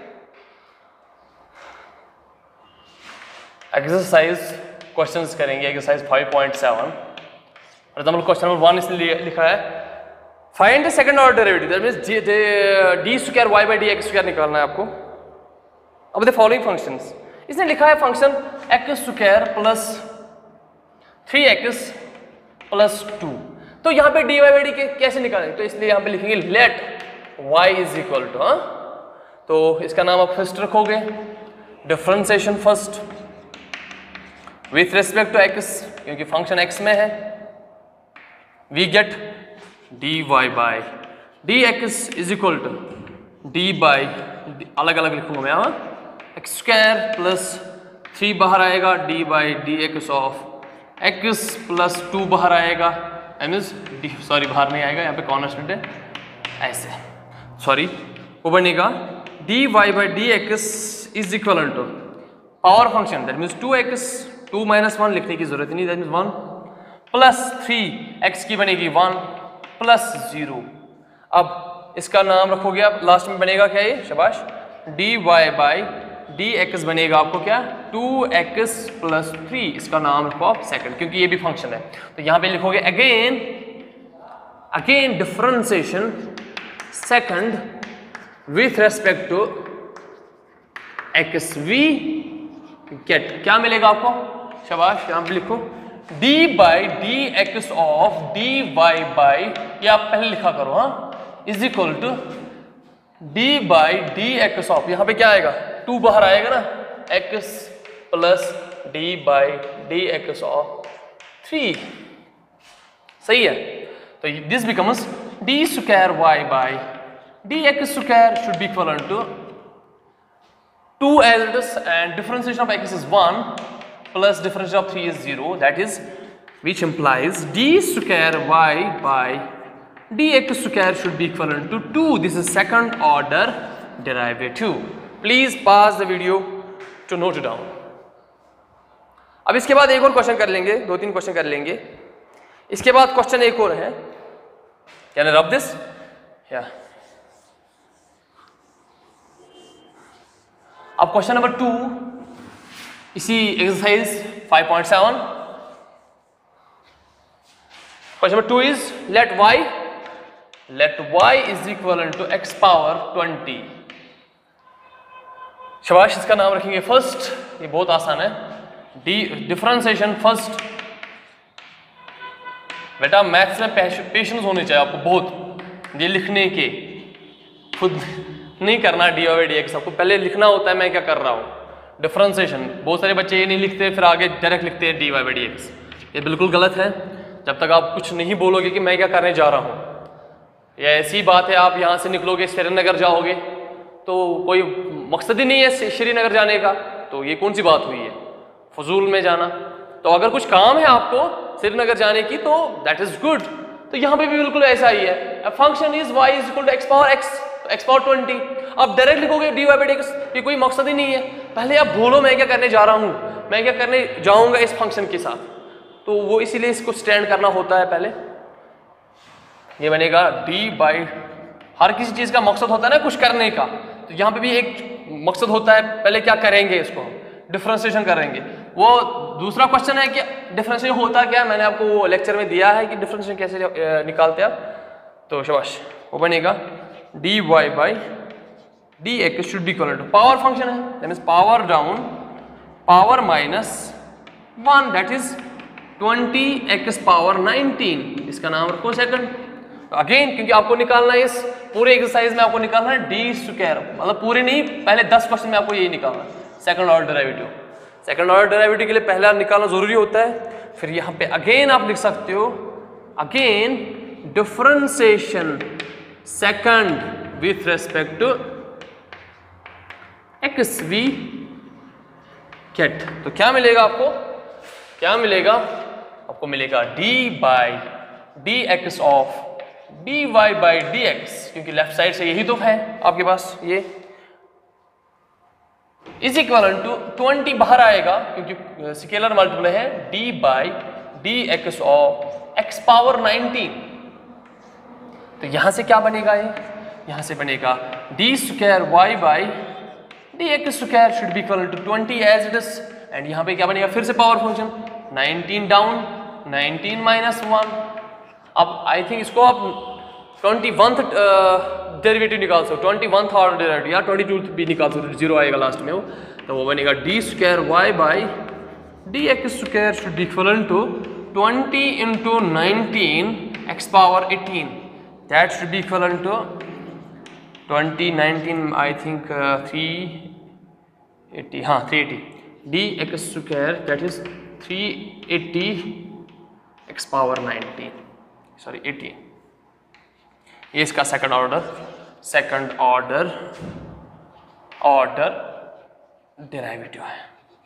क्वेश्चंस करेंगे, exercise 5.7। For example question number 1 इसलिए लिखा है find the second order derivative, that means d square Y by D x square निकालना है आपको। अब द फॉलोइंग फंक्शंस, इसने लिखा है function x square plus 3x plus 2, तो यहाँ पे डी वाई बाई डी कैसे निकालेंगे, तो इसलिए यहाँ पे लिखेंगे let y is equal to, तो इसका नाम आप फर्स्ट रखोगे differentiation first with respect to x, क्योंकि फंक्शन x में है, we get dy by dx is equal to d by, अलग अलग लिखूंगा मैं, एक्स स्क्वायर प्लस 3 बाहर आएगा, d by dx of x plus 2 बाहर आएगा, मीन्स सॉरी बाहर नहीं आएगा, यहाँ पे कॉन्स्टेंट है, ऐसे सॉरी वो बनेगा dy by dx is equal to power function, that means 2x, 2 minus 1 लिखने की जरूरत नहीं, दैट मीन्स 1 प्लस 3x की बनेगी 1 प्लस 0। अब इसका नाम रखोगे आप, लास्ट में बनेगा क्या ये, शाबाश, dy बाई dx बनेगा आपको क्या, 2x प्लस 3, इसका नाम रखो आप सेकंड, क्योंकि ये भी फंक्शन है, तो यहाँ पे लिखोगे again differentiation second with respect to x, we get क्या मिलेगा आपको, शाबाश, यहाँ पे लिखो d by D x of dy by, ये आप पहले लिखा करो, हाँ, is equal to d by D x of, यहाँ पे क्या आएगा, 2 बाहर आएगा ना, x plus d by D x of 3, सही है, तो this becomes d square y by dx square should be equal to 2 as it is, and differentiation of x is 1 plus differentiation of 3 is 0, that is, which implies d square y by dx square should be equivalent to 2. This is second order derivative. Please pause the video to note it down. अब इसके बाद एक और question कर लेंगे, 2-3 question कर लेंगे। इसके बाद क्वेश्चन एक और है, कैन आई रब दिस? या अब क्वेश्चन नंबर 2 इसी exercise 5.7, question number 2 is let y is equal to x power 20। शाबाश, इसका नाम रखेंगे फर्स्ट, ये बहुत आसान है, डिफरेंशिएशन फर्स्ट। बेटा मैथ्स में पेशेंस होने चाहिए आपको बहुत, ये लिखने के, खुद नहीं करना dy/dx, आपको पहले लिखना होता है मैं क्या कर रहा हूँ। डिफरेंशिएशन, बहुत सारे बच्चे ये नहीं लिखते, फिर आगे डायरेक्ट लिखते हैं dy/dx, ये बिल्कुल गलत है। जब तक आप कुछ नहीं बोलोगे कि मैं क्या करने जा रहा हूँ, या ऐसी बात है आप यहाँ से निकलोगे श्रीनगर जाओगे तो कोई मकसद ही नहीं है श्रीनगर जाने का, तो ये कौन सी बात हुई है फजूल में जाना। तो अगर कुछ काम है आपको श्रीनगर जाने की तो दैट इज गुड। तो यहाँ पे भी बिल्कुल ऐसा ही है, function is y is equal to x power x power 20। आप डायरेक्ट लिखोगे dy/dx, ये कोई मकसद ही नहीं है। पहले आप बोलो मैं क्या करने जा रहा हूँ, मैं क्या करने जाऊँगा इस फंक्शन के साथ, तो वो इसीलिए इसको स्टैंड करना होता है। पहले ये बनेगा d/, हर किसी चीज़ का मकसद होता है ना कुछ करने का, तो यहाँ पे भी एक मकसद होता है, पहले क्या करेंगे, इसको हम डिफरेंशिएशन करेंगे। वो दूसरा क्वेश्चन है कि डिफरेंशिएशन होता क्या है, मैंने आपको वो लेक्चर में दिया है कि डिफरेंशिएशन कैसे निकालते हैं आप। तो शाबाश, वो बनेगा dy/dx should be equal to, power function है that means power down power -1 that is 20x power 19, इसका नाम रखो सेकंड। अगेन क्योंकि आपको निकालना है इस पूरे एक्सरसाइज में, आपको निकालना है d², मतलब पूरे नहीं, पहले 10 क्वेश्चन में आपको यही निकालना है, second order derivative. Second order derivative के लिए पहला निकालना जरूरी होता है। फिर यहाँ पे अगेन आप लिख सकते हो, again differentiation second with respect to x we get. तो क्या मिलेगा आपको, क्या मिलेगा आपको, मिलेगा d/dx ऑफ dy/dx, क्योंकि लेफ्ट साइड से यही तो है आपके पास, ये इज इक्वल टू 20 बाहर आएगा क्योंकि स्केलर मल्टीपल है, d/dx ऑफ x पावर 19। तो यहां से क्या बनेगा, ये यहां से बनेगा d²y/dx² should be equal to 20 as it is, and यहां पे क्या बनेगा, फिर से पावर फंक्शन 19 डाउन 19 -1। अब आई थिंक इसको आप 21th डेरिवेटिव निकाल सकते हो, 21th ऑर्डर डेरिवेटिव, या 22 भी निकाल सकते हो, 0 आएगा लास्ट में वो, तो वो बनेगा d²y/dx² should be equal to 20 × 19 x power 18, that should be equal to 20 19 I think 380, हाँ 380 dx² that is 380 x power 19 sorry 18। ये इसका सेकंड ऑर्डर डेरिवेटिव है।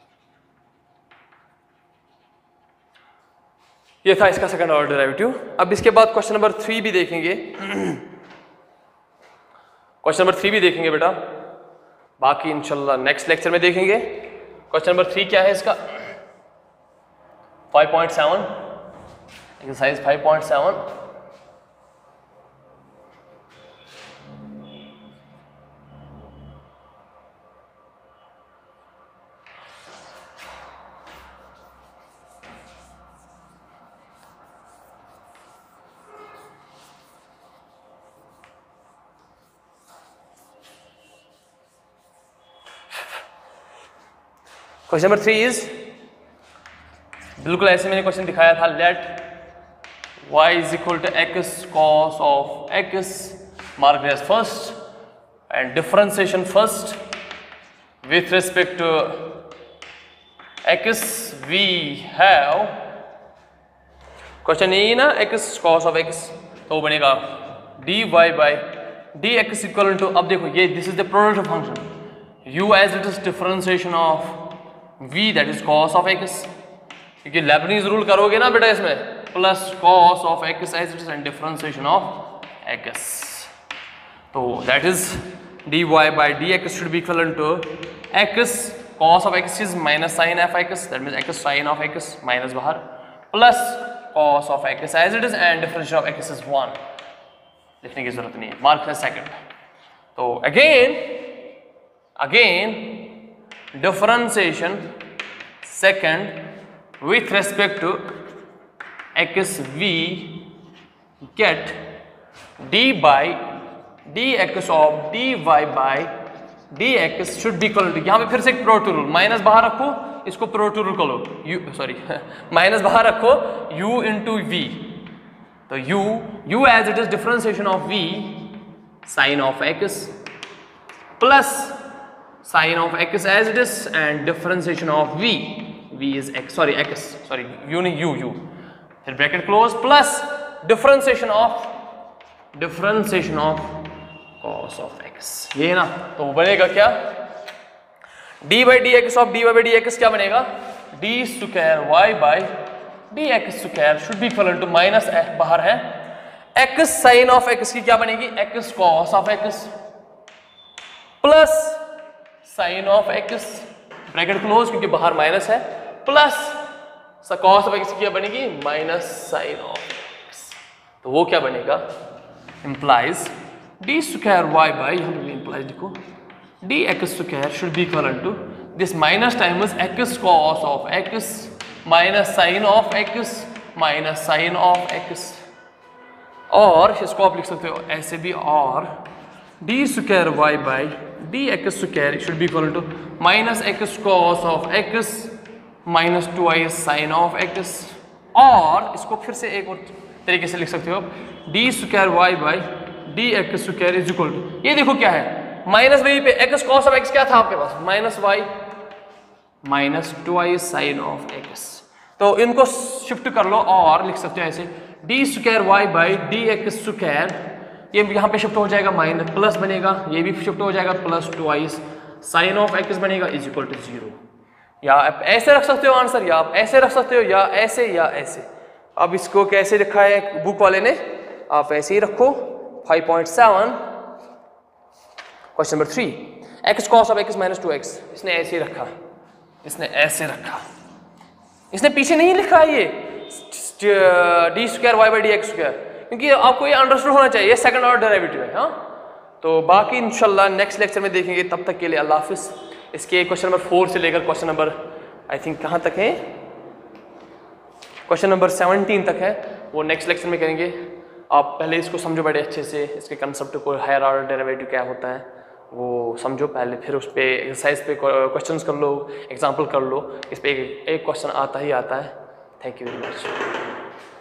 ये था इसका सेकंड ऑर्डर डेरिवेटिव। अब इसके बाद क्वेश्चन नंबर 3 भी देखेंगे क्वेश्चन नंबर 3 भी देखेंगे बेटा, बाकी इंशाल्लाह नेक्स्ट लेक्चर में देखेंगे। क्वेश्चन नंबर 3 क्या है इसका, 5.7 एक्सरसाइज 5.7। क्वेश्चन नंबर 3 इज बिल्कुल ऐसे मैंने क्वेश्चन दिखाया था, let y is equal to x cos of x mark as first and differentiation first with respect to x we have, question यही ना x cos ऑफ x, तो बनेगा dy/dx equal to, अब देखो ये this is the product of function u as it is differentiation of v that is cos of x, क्योंकि Leibniz rule करोगे ना बेटा इसमें, plus cos of x as it is and differentiation of x, तो that is dy/dx should be equal to x cos of x is minus sine f x, that means x sine of x minus बाहर, plus cos of x as it is and differentiation of x is 1। लिखने की जरूरत नहीं है, mark है second. तो again differentiation second with respect to x we get d by D x of D Y by D x should be equal to, यहाँ पे फिर से एक प्रोडक्ट रूल, माइनस बाहर रखो, इसको प्रोडक्ट रूल कर लो, यू सॉरी माइनस बाहर रखो, u इंटू वी, तो u as it is differentiation of v sine of x plus sine of x as it is and differentiation of v is x, sorry x, sorry u नहीं u, फिर bracket close plus differentiation of cos of x, ये है ना। तो बनेगा क्या, d by D x of D Y by D x क्या बनेगा, d square Y by D x square should be equal to minus बाहर है x साइन ऑफ x की क्या बनेगी, x cos of x plus sine of x, bracket close क्योंकि बाहर minus है, प्लस cos ऑफ x की क्या बनेगी, माइनस साइन ऑफ x। तो वो क्या बनेगा, implies d square Y by, यहाँ पे implies लिखो, d x square should be equal to this minus times x cos of x minus sine of x minus sine of x, और इसको आप लिख सकते हो ऐसे भी, और d square Y by D x square should be equal to minus x cos of x minus 2i sine of x, और इसको फिर से एक और तरीके से लिख सकते हो, d square Y by D x square is equal to, ये देखो क्या है, माइनस वाई पे x cos ऑफ x क्या था आपके पास, minus y minus 2i sine of x, तो इनको शिफ्ट कर लो और लिख सकते हो ऐसे, d square Y by D x square, ये यहाँ पे शिफ्ट हो जाएगा माइनस प्लस बनेगा, ये भी शिफ्ट हो जाएगा plus 2i sine of x बनेगा इज इक्वल टू 0। या आप ऐसे रख सकते हो आंसर, या आप ऐसे रख सकते हो, या ऐसे या ऐसे। अब इसको कैसे लिखा है बुक वाले ने, आप ऐसे ही रखो, 5.7 question number 3, x cos of x minus 2x, इसने ऐसे ही रखा, इसने ऐसे रखा, इसने पीछे नहीं लिखा है ये d square Y by D x square, क्योंकि आपको ये अंडरस्टूड होना चाहिए, सेकंड ऑर्डर डेरिवेटिव है। हाँ, तो बाकी इंशाल्लाह नेक्स्ट लेक्चर में देखेंगे, तब तक के लिए अल्लाह हाफिज़। इसके क्वेश्चन नंबर 4 से लेकर क्वेश्चन नंबर आई थिंक कहाँ तक है, क्वेश्चन नंबर 17 तक है, वो नेक्स्ट लेक्चर में करेंगे। आप पहले इसको समझो बड़े अच्छे से, इसके कंसेप्ट को, हायर ऑर्डर डेरिवेटिव क्या होता है वो समझो पहले, फिर उस पर एक्सरसाइज पे क्वेश्चंस कर लो, एग्जांपल कर लो, इस पर एक क्वेश्चन आता ही आता है। Thank you very much.